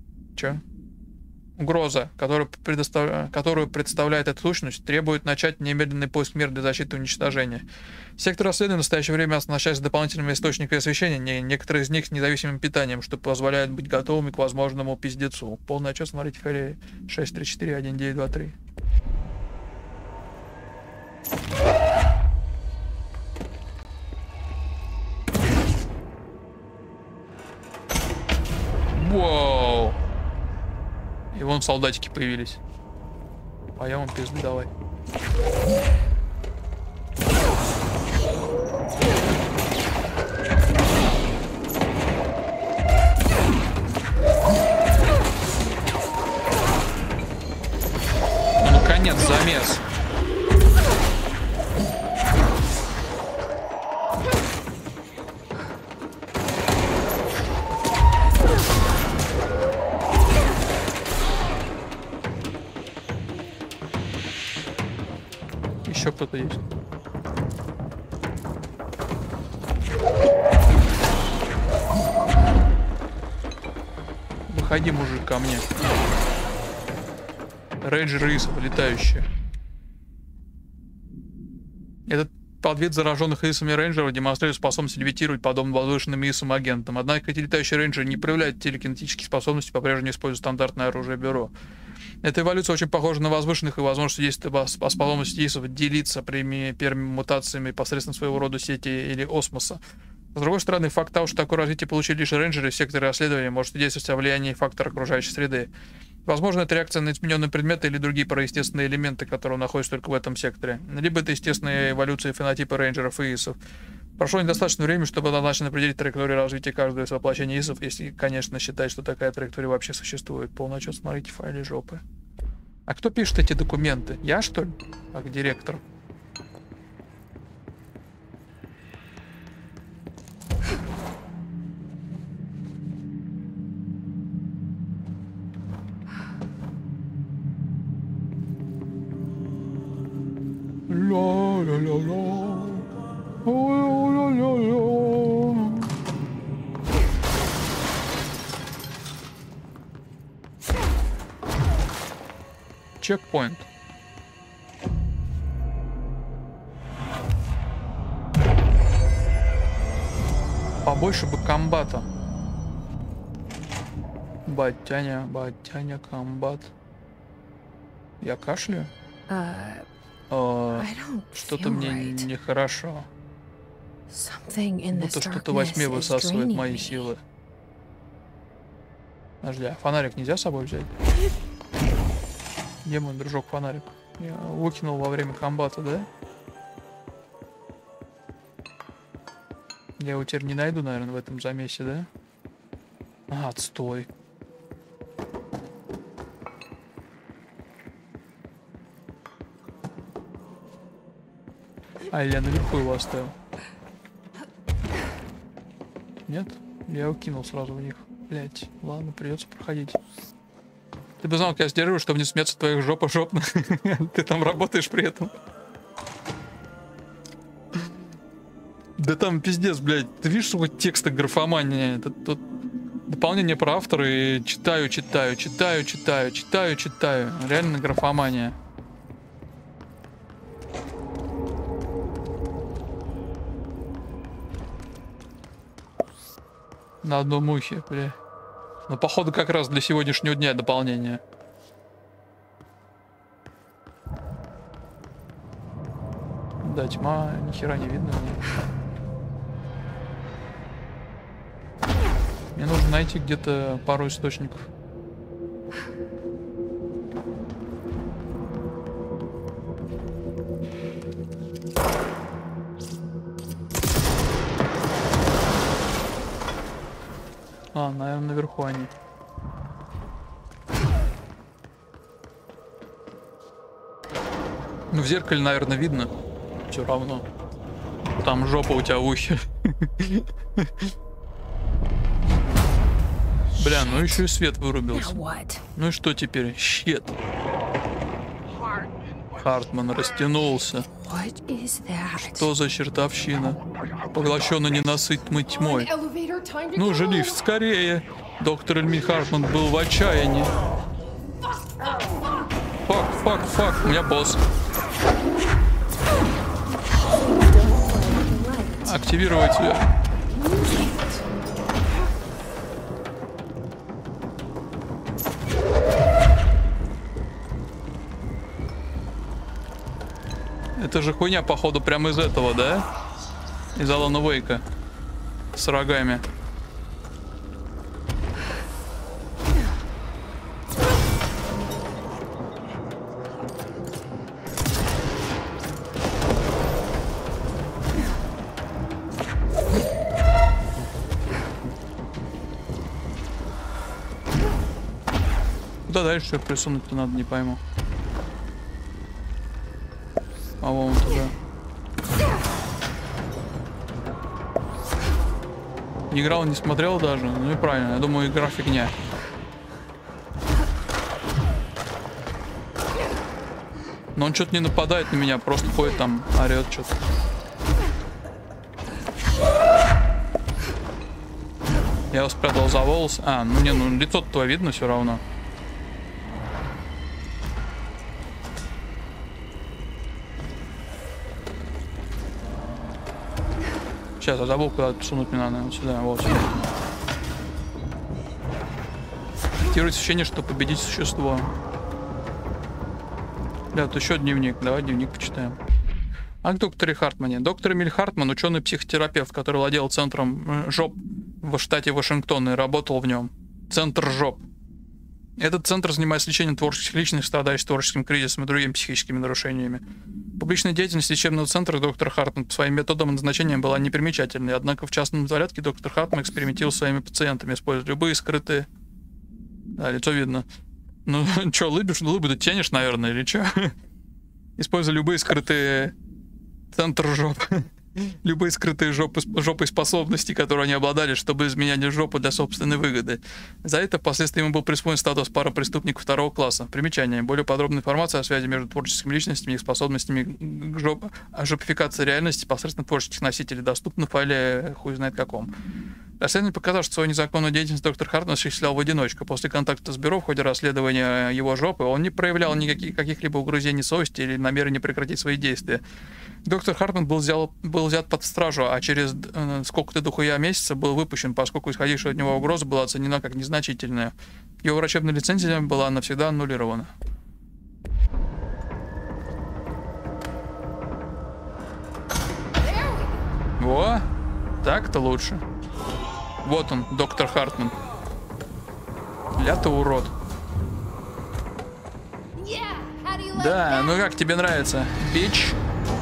Угроза, которую представляет эта сущность, требует начать немедленный поиск мер для защиты и уничтожения. Сектор расследования в настоящее время оснащается дополнительными источниками освещения, некоторые из них с независимым питанием, что позволяет быть готовыми к возможному пиздецу. Полный отчет смотрите в файле 6341923. Воу! И вон солдатики появились. А я вам пизду давай. Ну, наконец, замес. кто-то есть. Выходи, мужик, ко мне. Рейнджеры ИСов, летающие. Этот подвид зараженных ИСами рейнджеров демонстрирует способность левитировать подобно воздушным ИСам агентам. Однако эти летающие рейнджеры не проявляют телекинетические способности, по-прежнему используют стандартное оружие бюро. Эта эволюция очень похожа на возвышенных и возможности действия о способности ИСов делиться первыми мутациями посредством своего рода сети или осмоса. С другой стороны, факт того, что такое развитие получили лишь рейнджеры в секторе расследования, может действовать о влиянии фактора окружающей среды. Возможно, это реакция на измененные предметы или другие параестественные элементы, которые находятся только в этом секторе. Либо это естественная эволюция фенотипа рейнджеров и ИСов. Прошло недостаточно времени, чтобы однозначно определить траекторию развития каждого из воплощений ИСов, если, конечно, считать, что такая траектория вообще существует. Полный отчет смотрите в файле жопы. А кто пишет эти документы? Я, что ли? Как директор? Чекпоинт. Побольше бы комбата. Батяня, комбат. Я кашляю? Что-то мне нехорошо. Будто что-то во тьме высасывает мои силы. Подожди, а фонарик нельзя с собой взять? Где мой дружок фонарик? Я выкинул во время комбата, да? Я его теперь не найду, наверное, в этом замесе, да? А, отстой. А, я наверху его оставил. Нет? Я его кинул сразу в них. Блять, ладно, придется проходить. Ты бы знал, как я сдерживаю, чтобы не смеяться твоих жопа-жопно. Ты там работаешь при этом. Да там пиздец, блядь. Ты видишь, сколько текста графомания? Тут дополнение про автора и читаю. Реально графомания. На одном ухе, бля. Но походу как раз для сегодняшнего дня дополнение. Да, тьма, ни хера не видно. Мне нужно найти где-то пару источников. А, наверное, наверху они. Ну, в зеркале, наверное, видно. Все равно. Там жопа у тебя в ухе. Бля, ну еще и свет вырубился. Ну и что теперь? Щет. Хартман растянулся. Что за чертовщина? Поглощенный ненасытной тьмой. Ну же, лифт, скорее! Доктор Эльмин Хартман был в отчаянии. Фак, у меня босс. Активировать ее. Это же хуйня, походу, прямо из этого, да? Из Алана Вейка. С рогами. Куда дальше присунуть-то надо, не пойму. А вон туда. Не играл, не смотрел даже. Ну и правильно, я думаю, игра фигня. Но он что-то не нападает на меня, просто ходит там, орет что-то. Я его спрятал за волосы. А, ну не, ну лицо-то видно все равно. Сейчас, я забыл, куда сунуть мне надо. Вот сюда, вот сюда. Активирует ощущение, что победить существо. Бля, тут еще дневник. Давай дневник почитаем. А к докторе Хартмане. Доктор Эмиль Хартман, ученый-психотерапевт, который владел центром ЖОП в штате Вашингтон и работал в нем. Центр ЖОП. Этот центр занимается лечением творческих личностей, страдающих творческим кризисом и другими психическими нарушениями. Публичная деятельность лечебного центра доктора Хартман по своим методам и назначениям была непримечательной, однако в частном порядке доктор Хартман экспериментировал с своими пациентами, используя любые скрытые... Да, лицо видно. Ну, чё, лыбу-то тянешь, наверное, или чё? Используя любые скрытые... Центр жоп. Любые скрытые жопы способности, которые они обладали, чтобы изменять жопу для собственной выгоды. За это впоследствии ему был присвоен статус парапреступника 2-го класса. Примечание. Более подробная информация о связи между творческими личностями и их способностями к жопификации реальности посредством творческих носителей доступна в файле хуй знает каком. Расследование показало, что свою незаконную деятельность доктор Хартман осуществлял в одиночку. После контакта с бюро в ходе расследования его жопы он не проявлял каких-либо угрызений совести или намерения прекратить свои действия. Доктор Хартман был взят под стражу, а через сколько-то дохуя месяца был выпущен, поскольку исходившая от него угроза была оценена как незначительная. Его врачебная лицензия была навсегда аннулирована. Во, так-то лучше. Вот он, доктор Хартман. Бля, ты урод. Да, ну как тебе нравится, бич?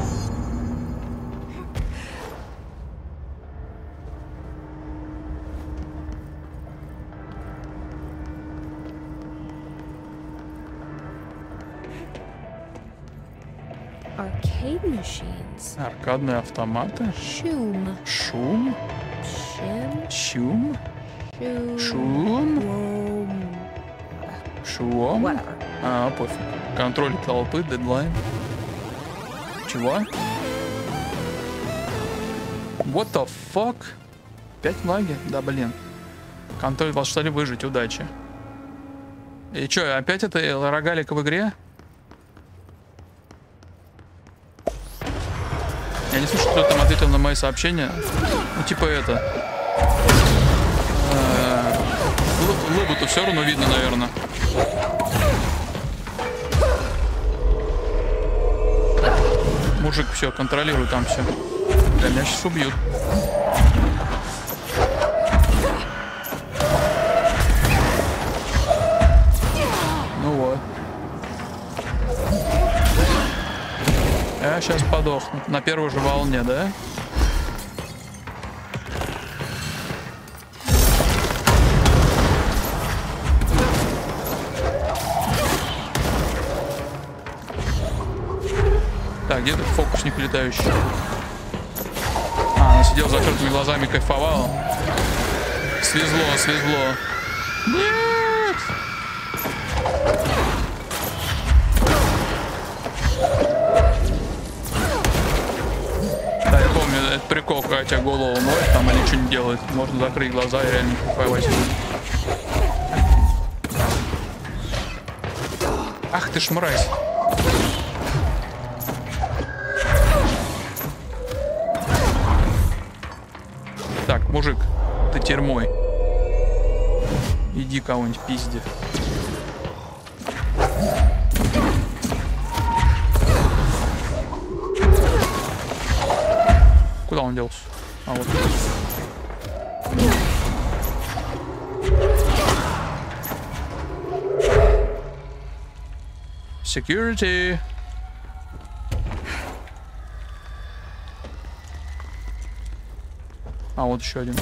Arcade machines. Аркадные автоматы. Шум. Шум? Шум. Шум? Шум? Шум? А, пофиг. Контроль толпы, дедлайн. Чего? What the fuck? 5 лаги? Да, блин. Контроль волшебства выжить, удачи. И чё, опять это рогалик в игре? Я не слышу, кто там ответил на мои сообщения. Ну, типа это. Лобу-то все равно видно, наверное. Мужик, все, контролируй там все. Да, меня сейчас убьют. Ну вот. Я сейчас подохну. На первой же волне, да? Так, где этот фокусник летающий? А, она сидела с закрытыми глазами, кайфовала. Свезло, свезло. Нет! Да, я помню, это прикол, когда тебя голову моет там или ничего не делает. Можно закрыть глаза и реально кайфовать. Ах ты ж мразь. Так, мужик, ты термой. Иди кого-нибудь пизди. Куда он делся? А вот. Security. А вот еще один.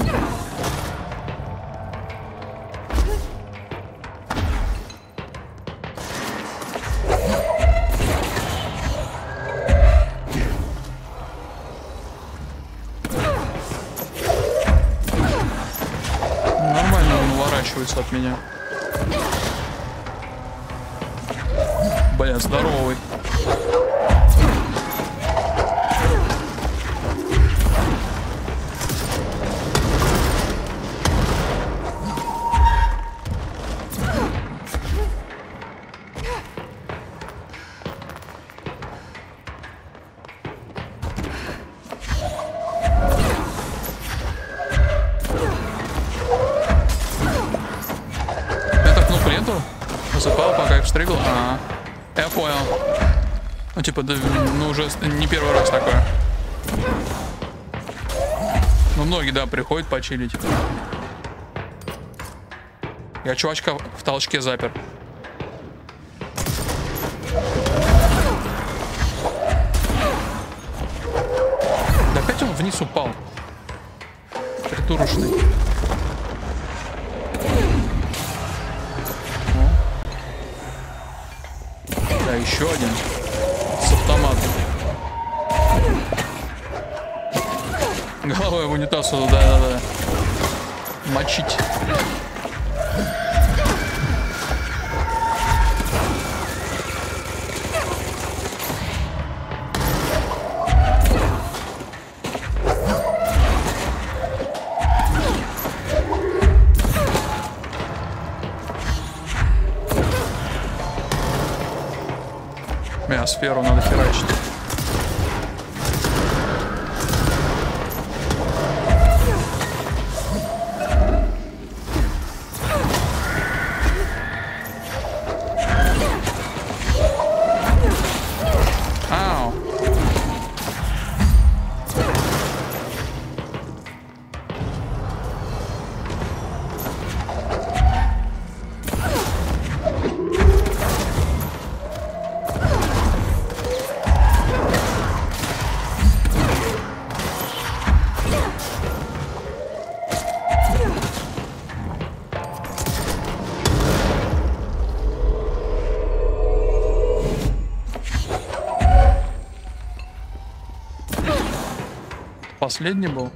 Нормально он уворачивается от меня. Блин, здоровый. Засыпал, пока их стригл. Я понял. Ну, типа, да, ну, уже не первый раз такое. Ну, многие, да, приходят почилить. Я чувачка в толчке запер. Да опять он вниз упал. Придурочный. Да, еще один. С автоматом. Головой в унитаз, да-да-да. Мочить. Сферу надо херачить. Ау. Последний был.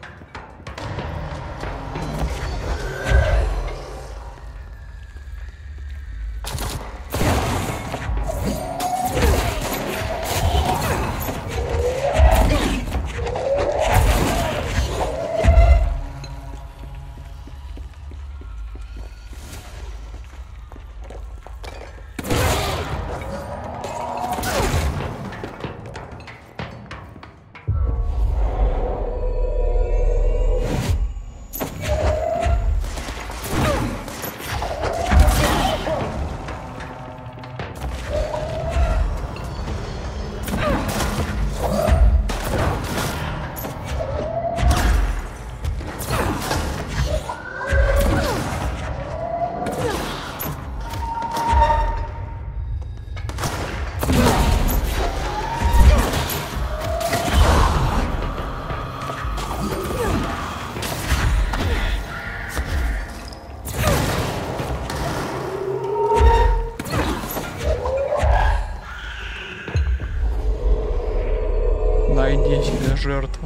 Найди себе жертву.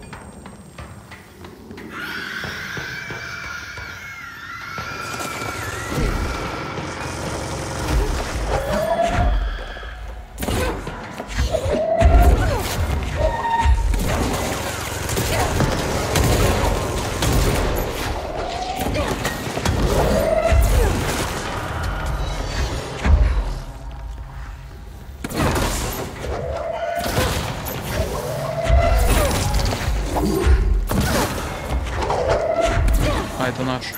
Это наш.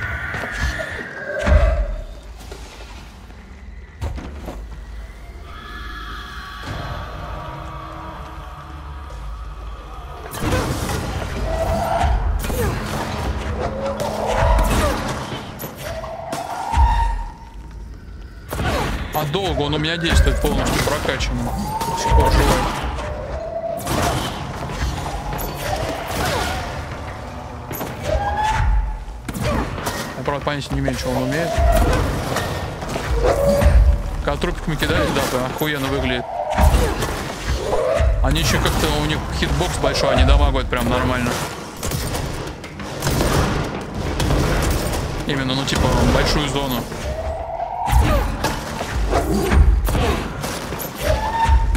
А долго он у меня действует, полностью прокачанным. До сих пор живой. Я, правда, понятия не имею, что он умеет. Когда трупиками кидаешь, да, прям охуенно выглядит. Они еще как-то, у них хитбокс большой, они дамагают прям нормально. Именно, ну типа, большую зону.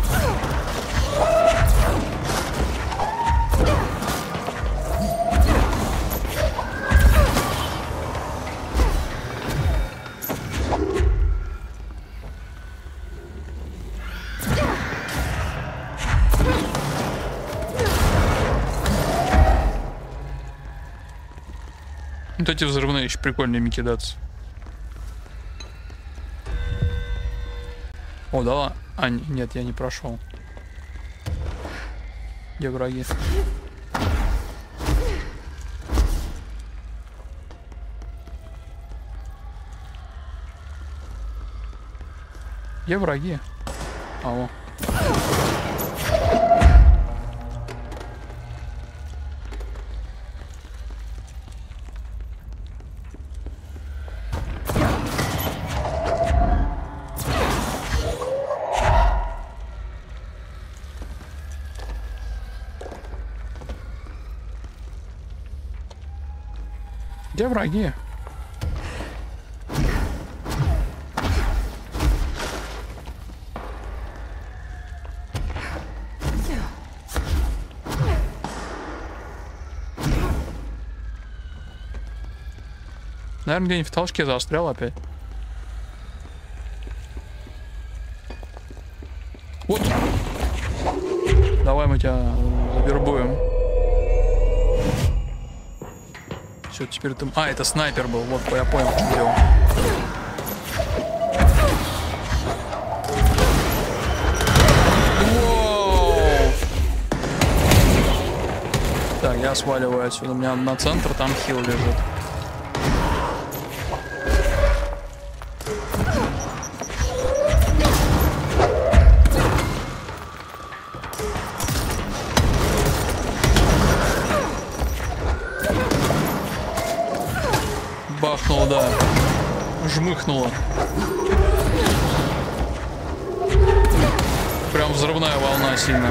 Вот эти взрывные еще прикольными кидаться. О, да. А, нет, я не прошел. Где враги? Где враги? Алло. Где враги? Наверное, где-нибудь в толчке застрял опять. Вот. Давай мы тебя завербуем. Все, теперь ты... А, это снайпер был. Вот, я понял, в чем дело. Воу! Так, я сваливаю отсюда. У меня на центр, там хил лежит. Бахнуло, да. Жмыхнуло. Прям взрывная волна сильно.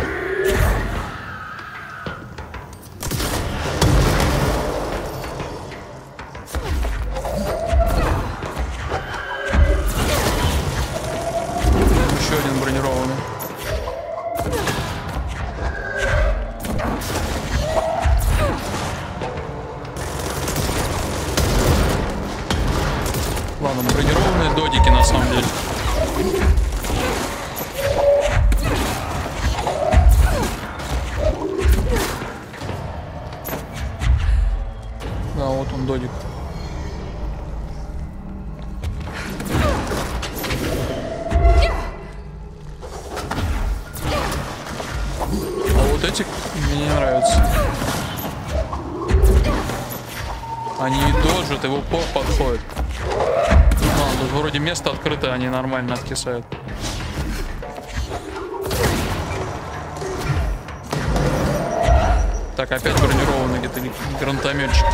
Еще один бронированный. Ладно, бронированные додики на самом деле. Да, вот он додик. А вот эти мне не нравятся. Они и доджат, и в упор подходят. Тут вроде место открытое, они нормально откисают. Так, опять бронированные где-то гранатометчики.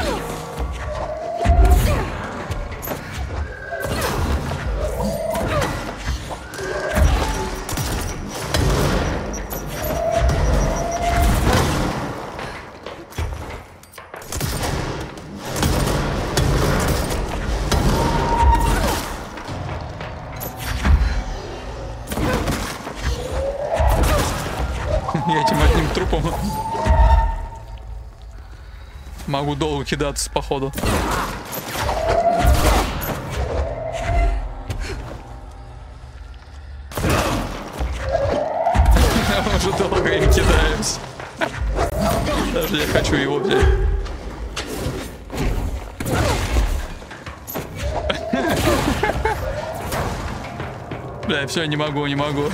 Я этим одним трупом могу долго кидаться, походу. Я уже долго им кидаюсь. Даже я хочу его взять. Бля, все, не могу, не могу.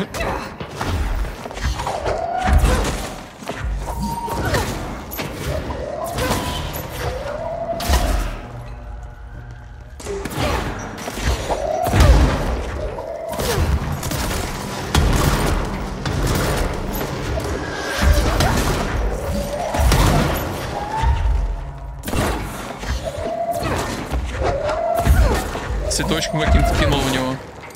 Цветочком каким-то кинул в него.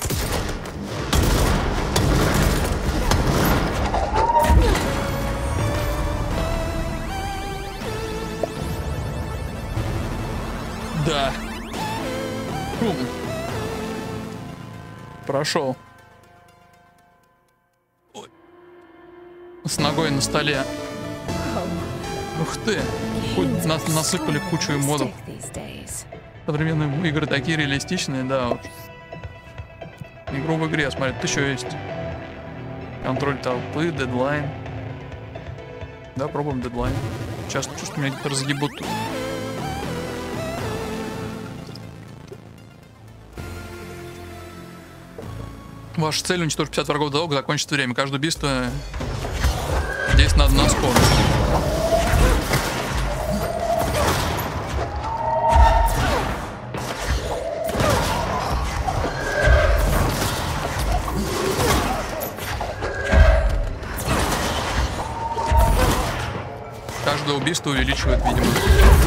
Да. Бум. Прошел. Ой. С ногой на столе. Ух ты. Хоть насыпали кучу модов. Современные игры такие реалистичные, да. Вот. Игру в игре, смотри, тут еще есть. Контроль толпы, дедлайн. Да, пробуем дедлайн. Сейчас чувствую, меня где-то разъебут тут. Ваша цель — уничтожить 50 врагов до того, как закончится время. Каждое убийство здесь надо на скорость. Каждое убийство увеличивает видимость.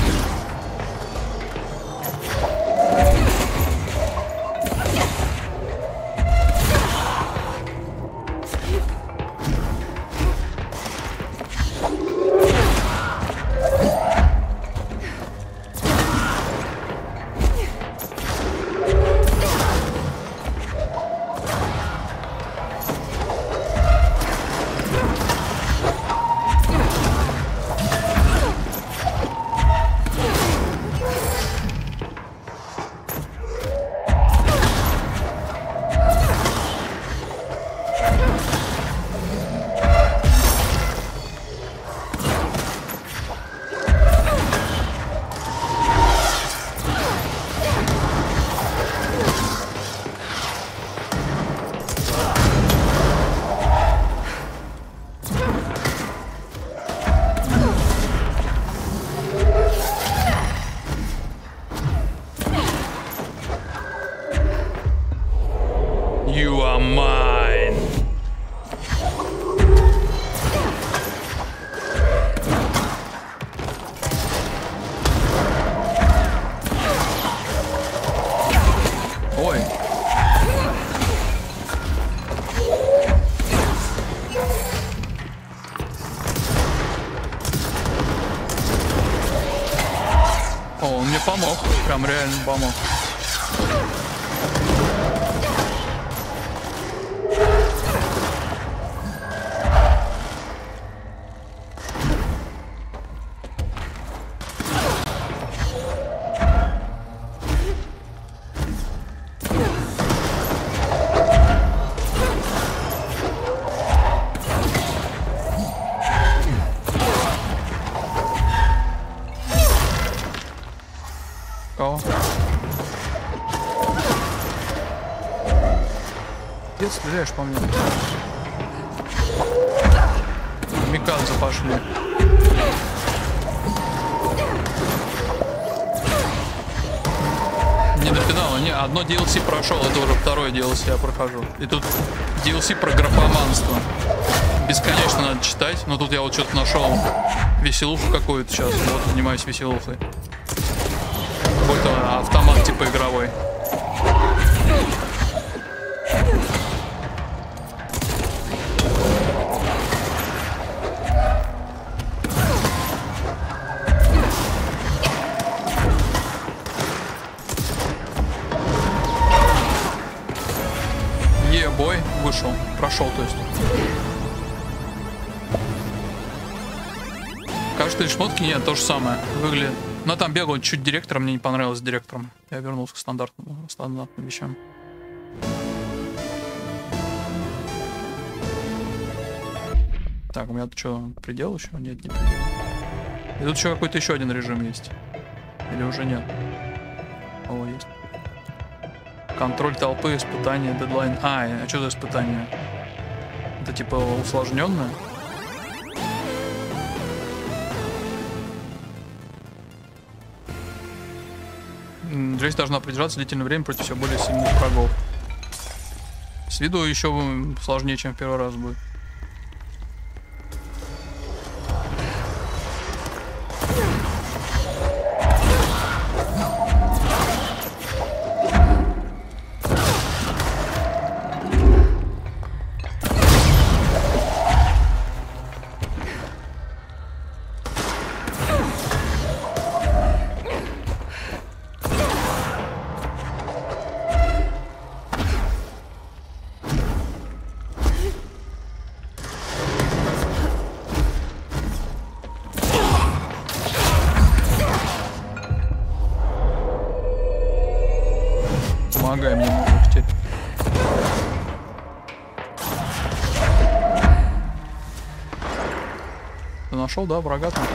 You are mine. Ой. О, он мне помог. Прям реально помог. Кого? Где стреляешь по мне? Микадзе пошли. Не до финала, не, одно DLC прошел, это уже второе DLC я прохожу. И тут DLC про графоманство. Бесконечно надо читать, но тут я вот что-то нашел веселуху какую-то сейчас, вот занимаюсь веселухой. Какой-то автомат типа игровой. Бой вышел, прошел, то есть. Кажется, и шмотки нет, то же самое выглядит. Но там бегал чуть директором, мне не понравилось директором. Я вернулся к стандартным вещам. Так, у меня тут что, предел еще? Нет, не предел. И тут еще какой-то еще один режим есть. Или уже нет? О, есть. Контроль толпы, испытание, дедлайн. А что за испытание? Это типа усложненное? Здесь должна продержаться длительное время против все более сильных врагов. С виду еще сложнее, чем в первый раз будет. Помогай мне, мужик, теперь. Ты нашел, да, врага там?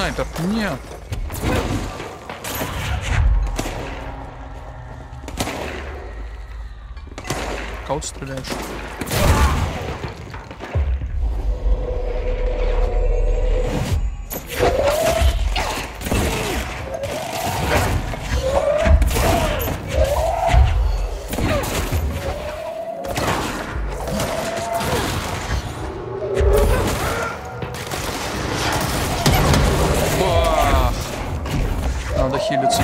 снайпер. Нет. Кого ты стреляешь? Бах! Надо хилиться.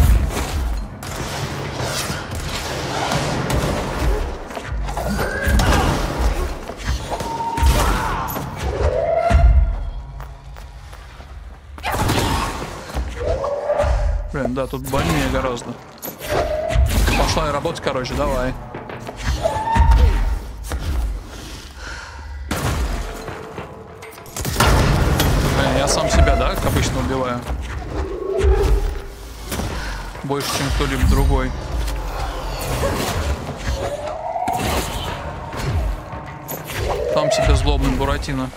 Блин, да, тут больнее гораздо. Пошла и работать, короче, давай. Блин, я сам себя, да, как обычно убиваю? Больше, чем кто-либо другой. Там себе злобный Буратино.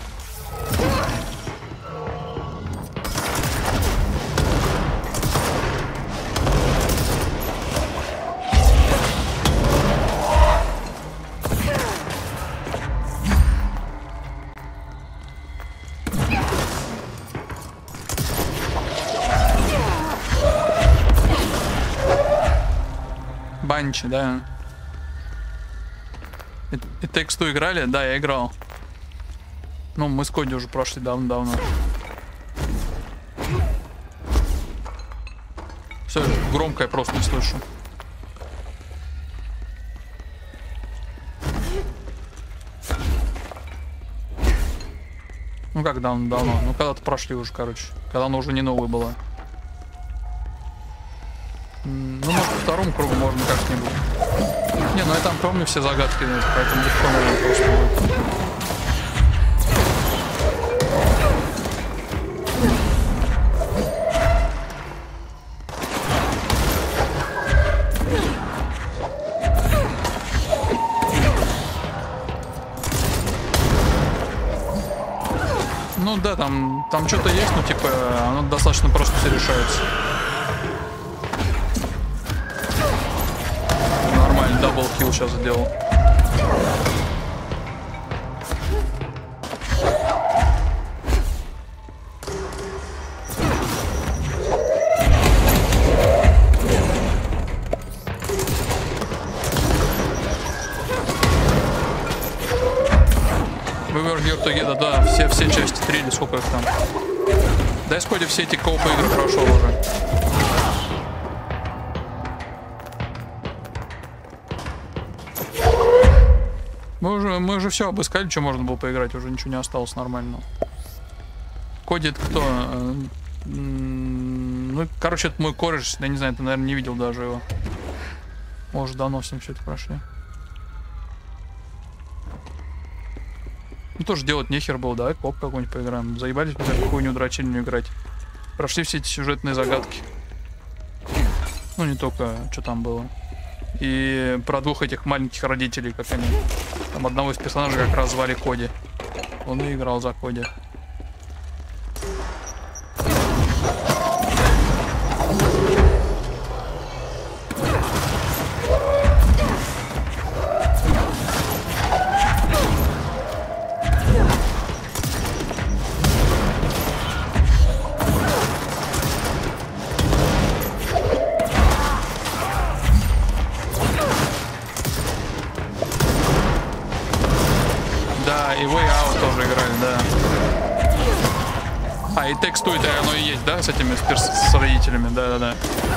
Банчи, да. И тексту играли? Да, я играл. Ну, мы с Коди уже прошли давно-давно. Все, громко я просто не слышу. Ну как давно? Ну когда-то прошли уже, короче. Когда она уже не новая была. Ну, может, по второму кругу можно как-нибудь. Не, ну я там помню все загадки, поэтому легко, наверное, просто будет. Ну да, там что-то есть, но типа оно достаточно просто все решается. Нормально, даблкилл сейчас сделал. Вывер Gear Together, да, все части 3 или сколько их там. Да, я с Коди все эти коопы игры прошел уже. Мы уже все обыскали, что можно было поиграть, уже ничего не осталось нормального. Коди это кто? Ну, короче, это мой кореш, я не знаю, ты, наверное, не видел даже его. Может, давно с ним все это прошли. Ну, тоже делать нехер было, давай коп какой-нибудь поиграем. Заебались мы в какую-нибудь дрочильню играть. Прошли все эти сюжетные загадки. Ну, не только, что там было. И про двух этих маленьких родителей, как они. Там одного из персонажей как раз звали Коди. Он и играл за Коди. И Way Out тоже играли, да. А, и текстует, оно и есть, да, с этими, с родителями, да-да-да.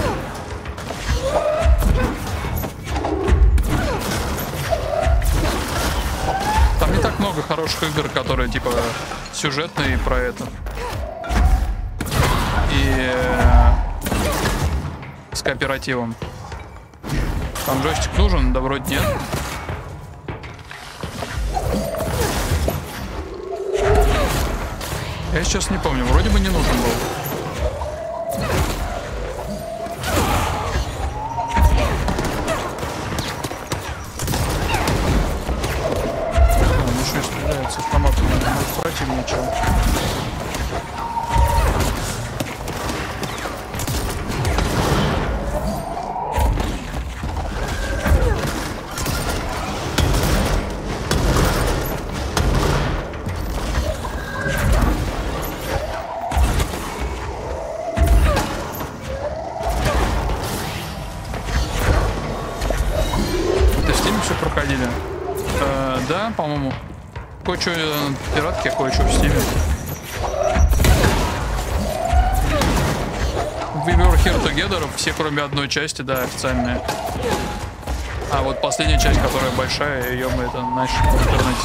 Там не так много хороших игр, которые, типа, сюжетные про это. И с кооперативом. Там джойстик нужен, да вроде нет. Я сейчас не помню, вроде бы не нужен был. Он еще и стреляет с автоматом, противнее, чем. по-моему. Кое-что пиратки, кое-что в Стиме. We Were Here Together, все кроме одной части, да, официальные. А вот последняя часть, которая большая, ее мы это нашли в интернете.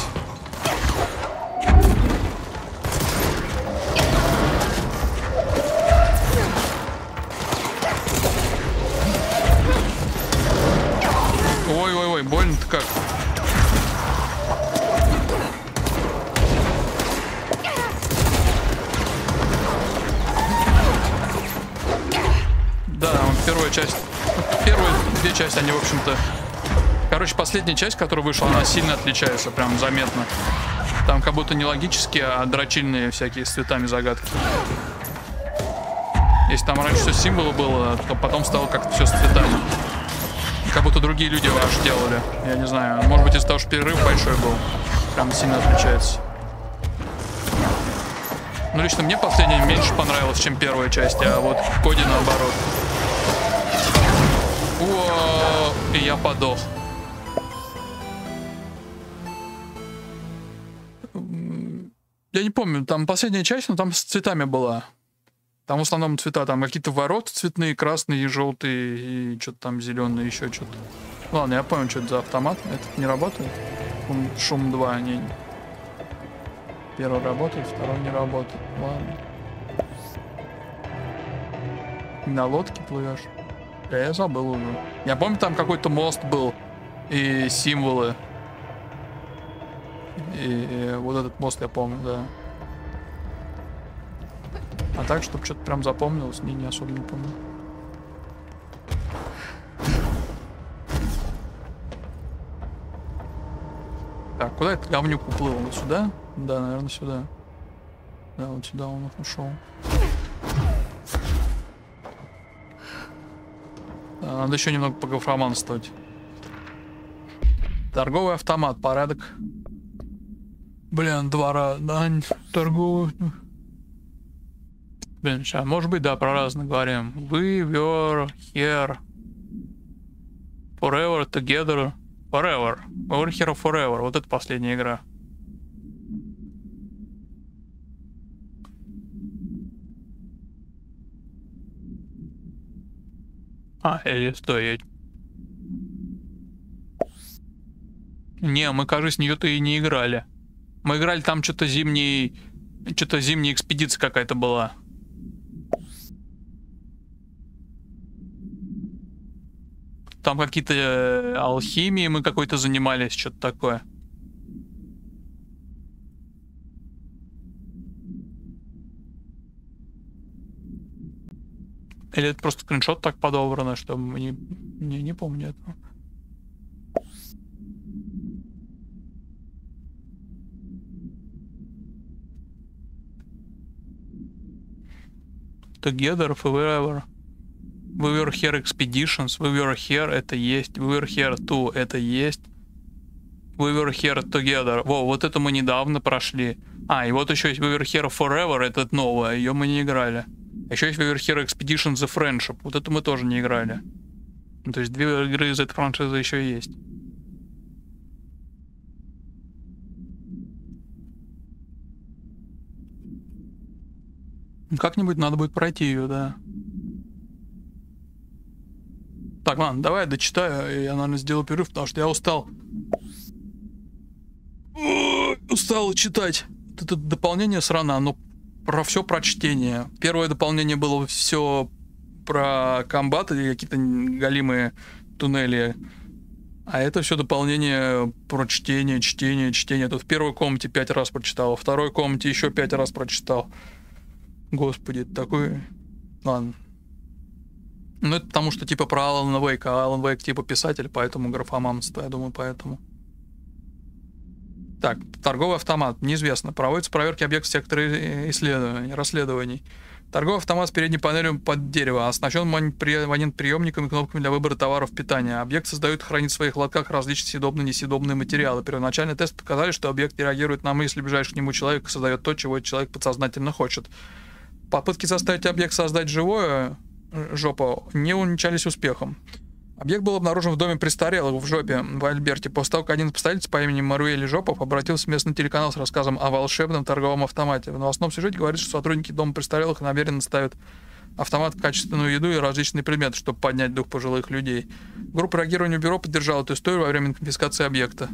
Ой-ой-ой, больно-то как. Да, первая часть. Первые две части, они, в общем-то... Короче, последняя часть, которая вышла, она сильно отличается, прям заметно. Там как будто не логические, а дрочильные всякие с цветами загадки. Если там раньше все символы было, то потом стало как-то все с цветами. Как будто другие люди аж делали. Я не знаю. Может быть, из-за того, что перерыв большой был. Прям сильно отличается. Ну, лично мне последняя меньше понравилась, чем первая часть, а вот Коди наоборот. О, и я подох. Я не помню, там последняя часть, но там с цветами была. Там в основном цвета, там какие-то ворота цветные, красные и желтые, и что-то там зеленые, еще что-то. Ладно, я понял, что это за автомат. Этот не работает. Шум 2, они... Первый работает, второй не работает. Ладно. На лодке плывешь. Я забыл уже. Я помню, там какой-то мост был. И символы. И вот этот мост я помню, да. А так, чтобы что-то прям запомнилось, не особо не помню. Так, куда этот говнюк уплыл? Вот сюда? Да, наверное, сюда. Да, вот сюда он ушел. Да, надо еще немного пографоманствовать. Торговый автомат, порядок. Блин, двора, да, торговый. Блин, сейчас, может быть, да, про разные говорим. We were here forever together. Forever. We were here forever. Вот это последняя игра. Или стой. Не, мы, кажется, нее-то и не играли. Мы играли там что-то зимняя экспедиция какая-то была. Там какие-то алхимии мы какой-то занимались, что-то такое. Или это просто скриншот так подобрано, что не помню этого. Together forever. We were here expeditions. We were here, это есть. We were here too, это есть. We were here together. Во, вот это мы недавно прошли. И вот еще есть We were here forever, это новое. Ее мы не играли. Еще есть We were here expeditions the friendship. Вот это мы тоже не играли. То есть две игры из этой франшизы еще есть. Как-нибудь надо будет пройти ее, да. Так, ладно, давай я дочитаю. Я, наверное, сделаю перерыв, потому что я устал. Устал читать. Это дополнение срано, оно про все про чтение. Первое дополнение было все про комбат и какие-то галимые туннели. А это все дополнение про чтение. Тут в первой комнате 5 раз прочитал, во второй комнате еще 5 раз прочитал. Господи, это такой... Ладно. Ну, это потому что, типа, про Алана Вейка. А Алан Вейк, типа, писатель, поэтому графоманство, я думаю, поэтому. Так, торговый автомат. Неизвестно. Проводятся проверки объектов сектора исследований, расследований. Торговый автомат с передней панелью под дерево. Оснащен магнитоприемниками и кнопками для выбора товаров питания. Объект создает и хранит в своих лотках различные съедобные и несъедобные материалы. Первоначальные тесты показали, что объект реагирует на мысли ближайших к нему человека и создает то, чего человек подсознательно хочет. Попытки заставить объект создать живое... Жопа, не увенчались успехом. Объект был обнаружен в доме престарелых в Жопе, в Альберте, после того, как один постоялец по имени Маруэль Жопов обратился в местный телеканал с рассказом о волшебном торговом автомате. В новостном сюжете говорится, что сотрудники дома престарелых намеренно ставят автомат в качественную еду и различные предметы, чтобы поднять дух пожилых людей. Группа реагирования бюро поддержала эту историю во время конфискации объекта.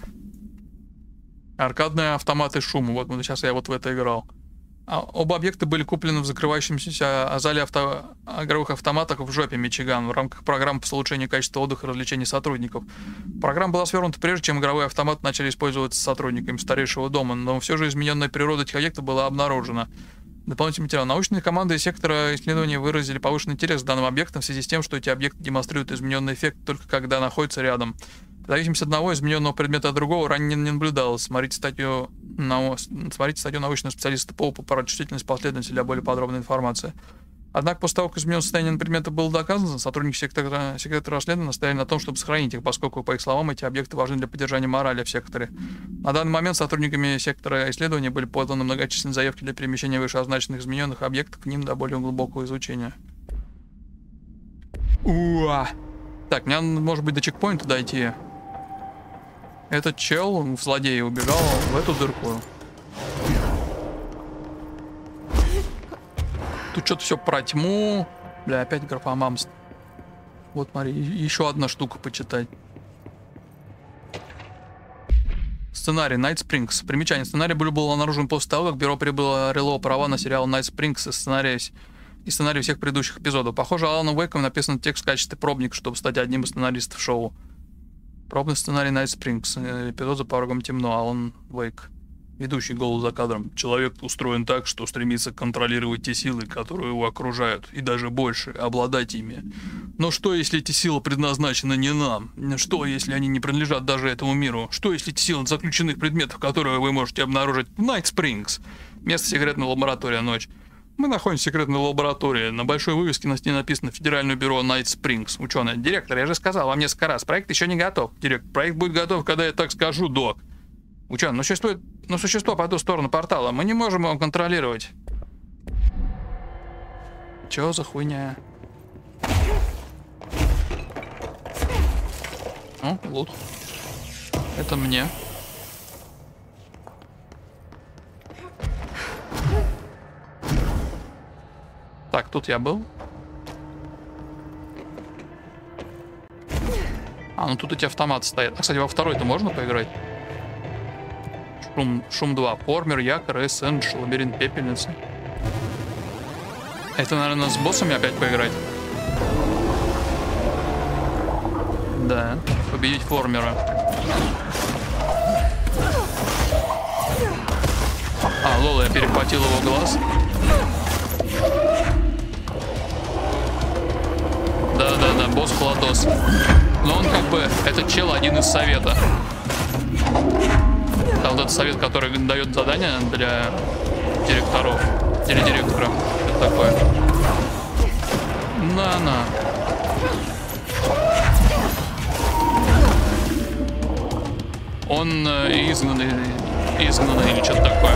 Аркадные автоматы шума. Вот сейчас я вот в это играл. Оба объекта были куплены в закрывающемся зале игровых автоматах в Жопе, Мичиган, в рамках программы по улучшению качества отдыха и развлечений сотрудников. Программа была свернута прежде, чем игровые автоматы начали использоваться сотрудниками старейшего дома, но все же измененная природа этих объектов была обнаружена. Дополнительный материал. Научные команды из сектора исследования выразили повышенный интерес к данным объектам в связи с тем, что эти объекты демонстрируют измененный эффект только когда находятся рядом. В зависимости от одного измененного предмета от другого ранее не наблюдалось. Смотрите статью научного специалиста Поупа про чувствительность последовательности для более подробной информации. Однако после того, как измененное состояние предмета было доказано, сотрудники сектора расследования настояли на том, чтобы сохранить их, поскольку, по их словам, эти объекты важны для поддержания морали в секторе. На данный момент сотрудниками сектора исследования были поданы многочисленные заявки для перемещения вышеозначенных измененных объектов к ним до более глубокого изучения. Так, мне может быть до чекпоинта дойти. Этот чел в злодея убегал в эту дырку. Тут что-то все про тьму. Бля, опять графомамство. Вот смотри, еще одна штука почитать. Сценарий Night Springs. Примечание. Сценарий был обнаружен после того, как бюро прибыло рело права на сериал Night Springs и сценарий всех предыдущих эпизодов. Похоже, Аланом Уэйком написан текст в качестве пробника, чтобы стать одним из сценаристов шоу. Пробный сценарий Night Springs. Эпизод «За порогом темно». Алан Уэйк. Ведущий голос за кадром. Человек устроен так, что стремится контролировать те силы, которые его окружают, и даже больше, обладать ими. Но что, если эти силы предназначены не нам? Что, если они не принадлежат даже этому миру? Что, если эти силы заключенных предметов, которые вы можете обнаружить в Night Springs? Место секретной лаборатории «Ночь». Мы находимся в секретной лаборатории. На большой вывеске на стене написано «Федеральное бюро Night Springs». Ученый. Директор, я же сказал вам несколько раз, проект еще не готов. Директор, проект будет готов, когда я так скажу, док. Ученый, но существо по ту сторону портала. Мы не можем его контролировать. Чё за хуйня? О, лут. Это мне. Так, тут я был. Ну тут эти автоматы стоят. Кстати, во второй-то можно поиграть? Шум 2. Формер, якорь, эссендж, лабиринт пепельницы. Это, наверное, с боссами опять поиграть. Да. Победить формера. Лола, я перехватил его глаз. Да, босс Хладос. Но он как бы, этот чел один из совета. Там вот этот совет, который дает задания для директоров. Или директора. Что такое? На. Он изгнанный или что-то такое.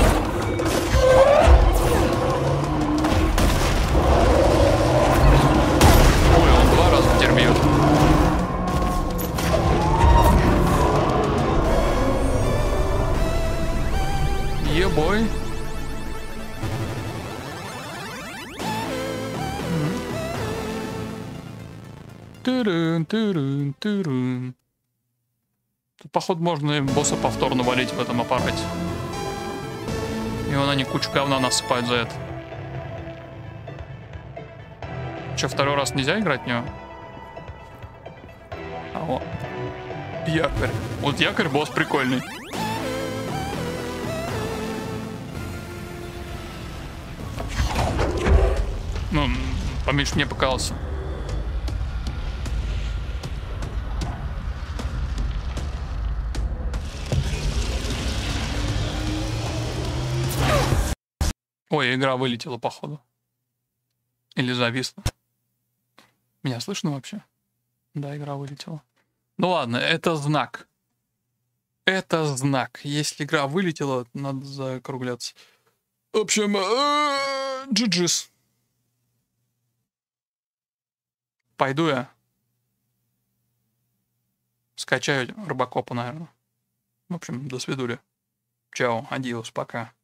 Ой, он 2 раза теперь бьет. Ебой. Турун. Тут, походу, можно босса повторно валить в этом аппарате. И вон они кучу говна насыпают за это. Че, второй раз нельзя играть в него? О. Якорь. Вот якорь босс прикольный. Ну, поменьше мне показался. Ой, игра вылетела, походу. Или зависла. Меня слышно вообще? Да, игра вылетела. Ну ладно, это знак. Это знак. Если игра вылетела, надо закругляться. В общем, GG's. Пойду я. Скачаю Робокопа, наверное. В общем, до свидули. Чао, адиос, пока.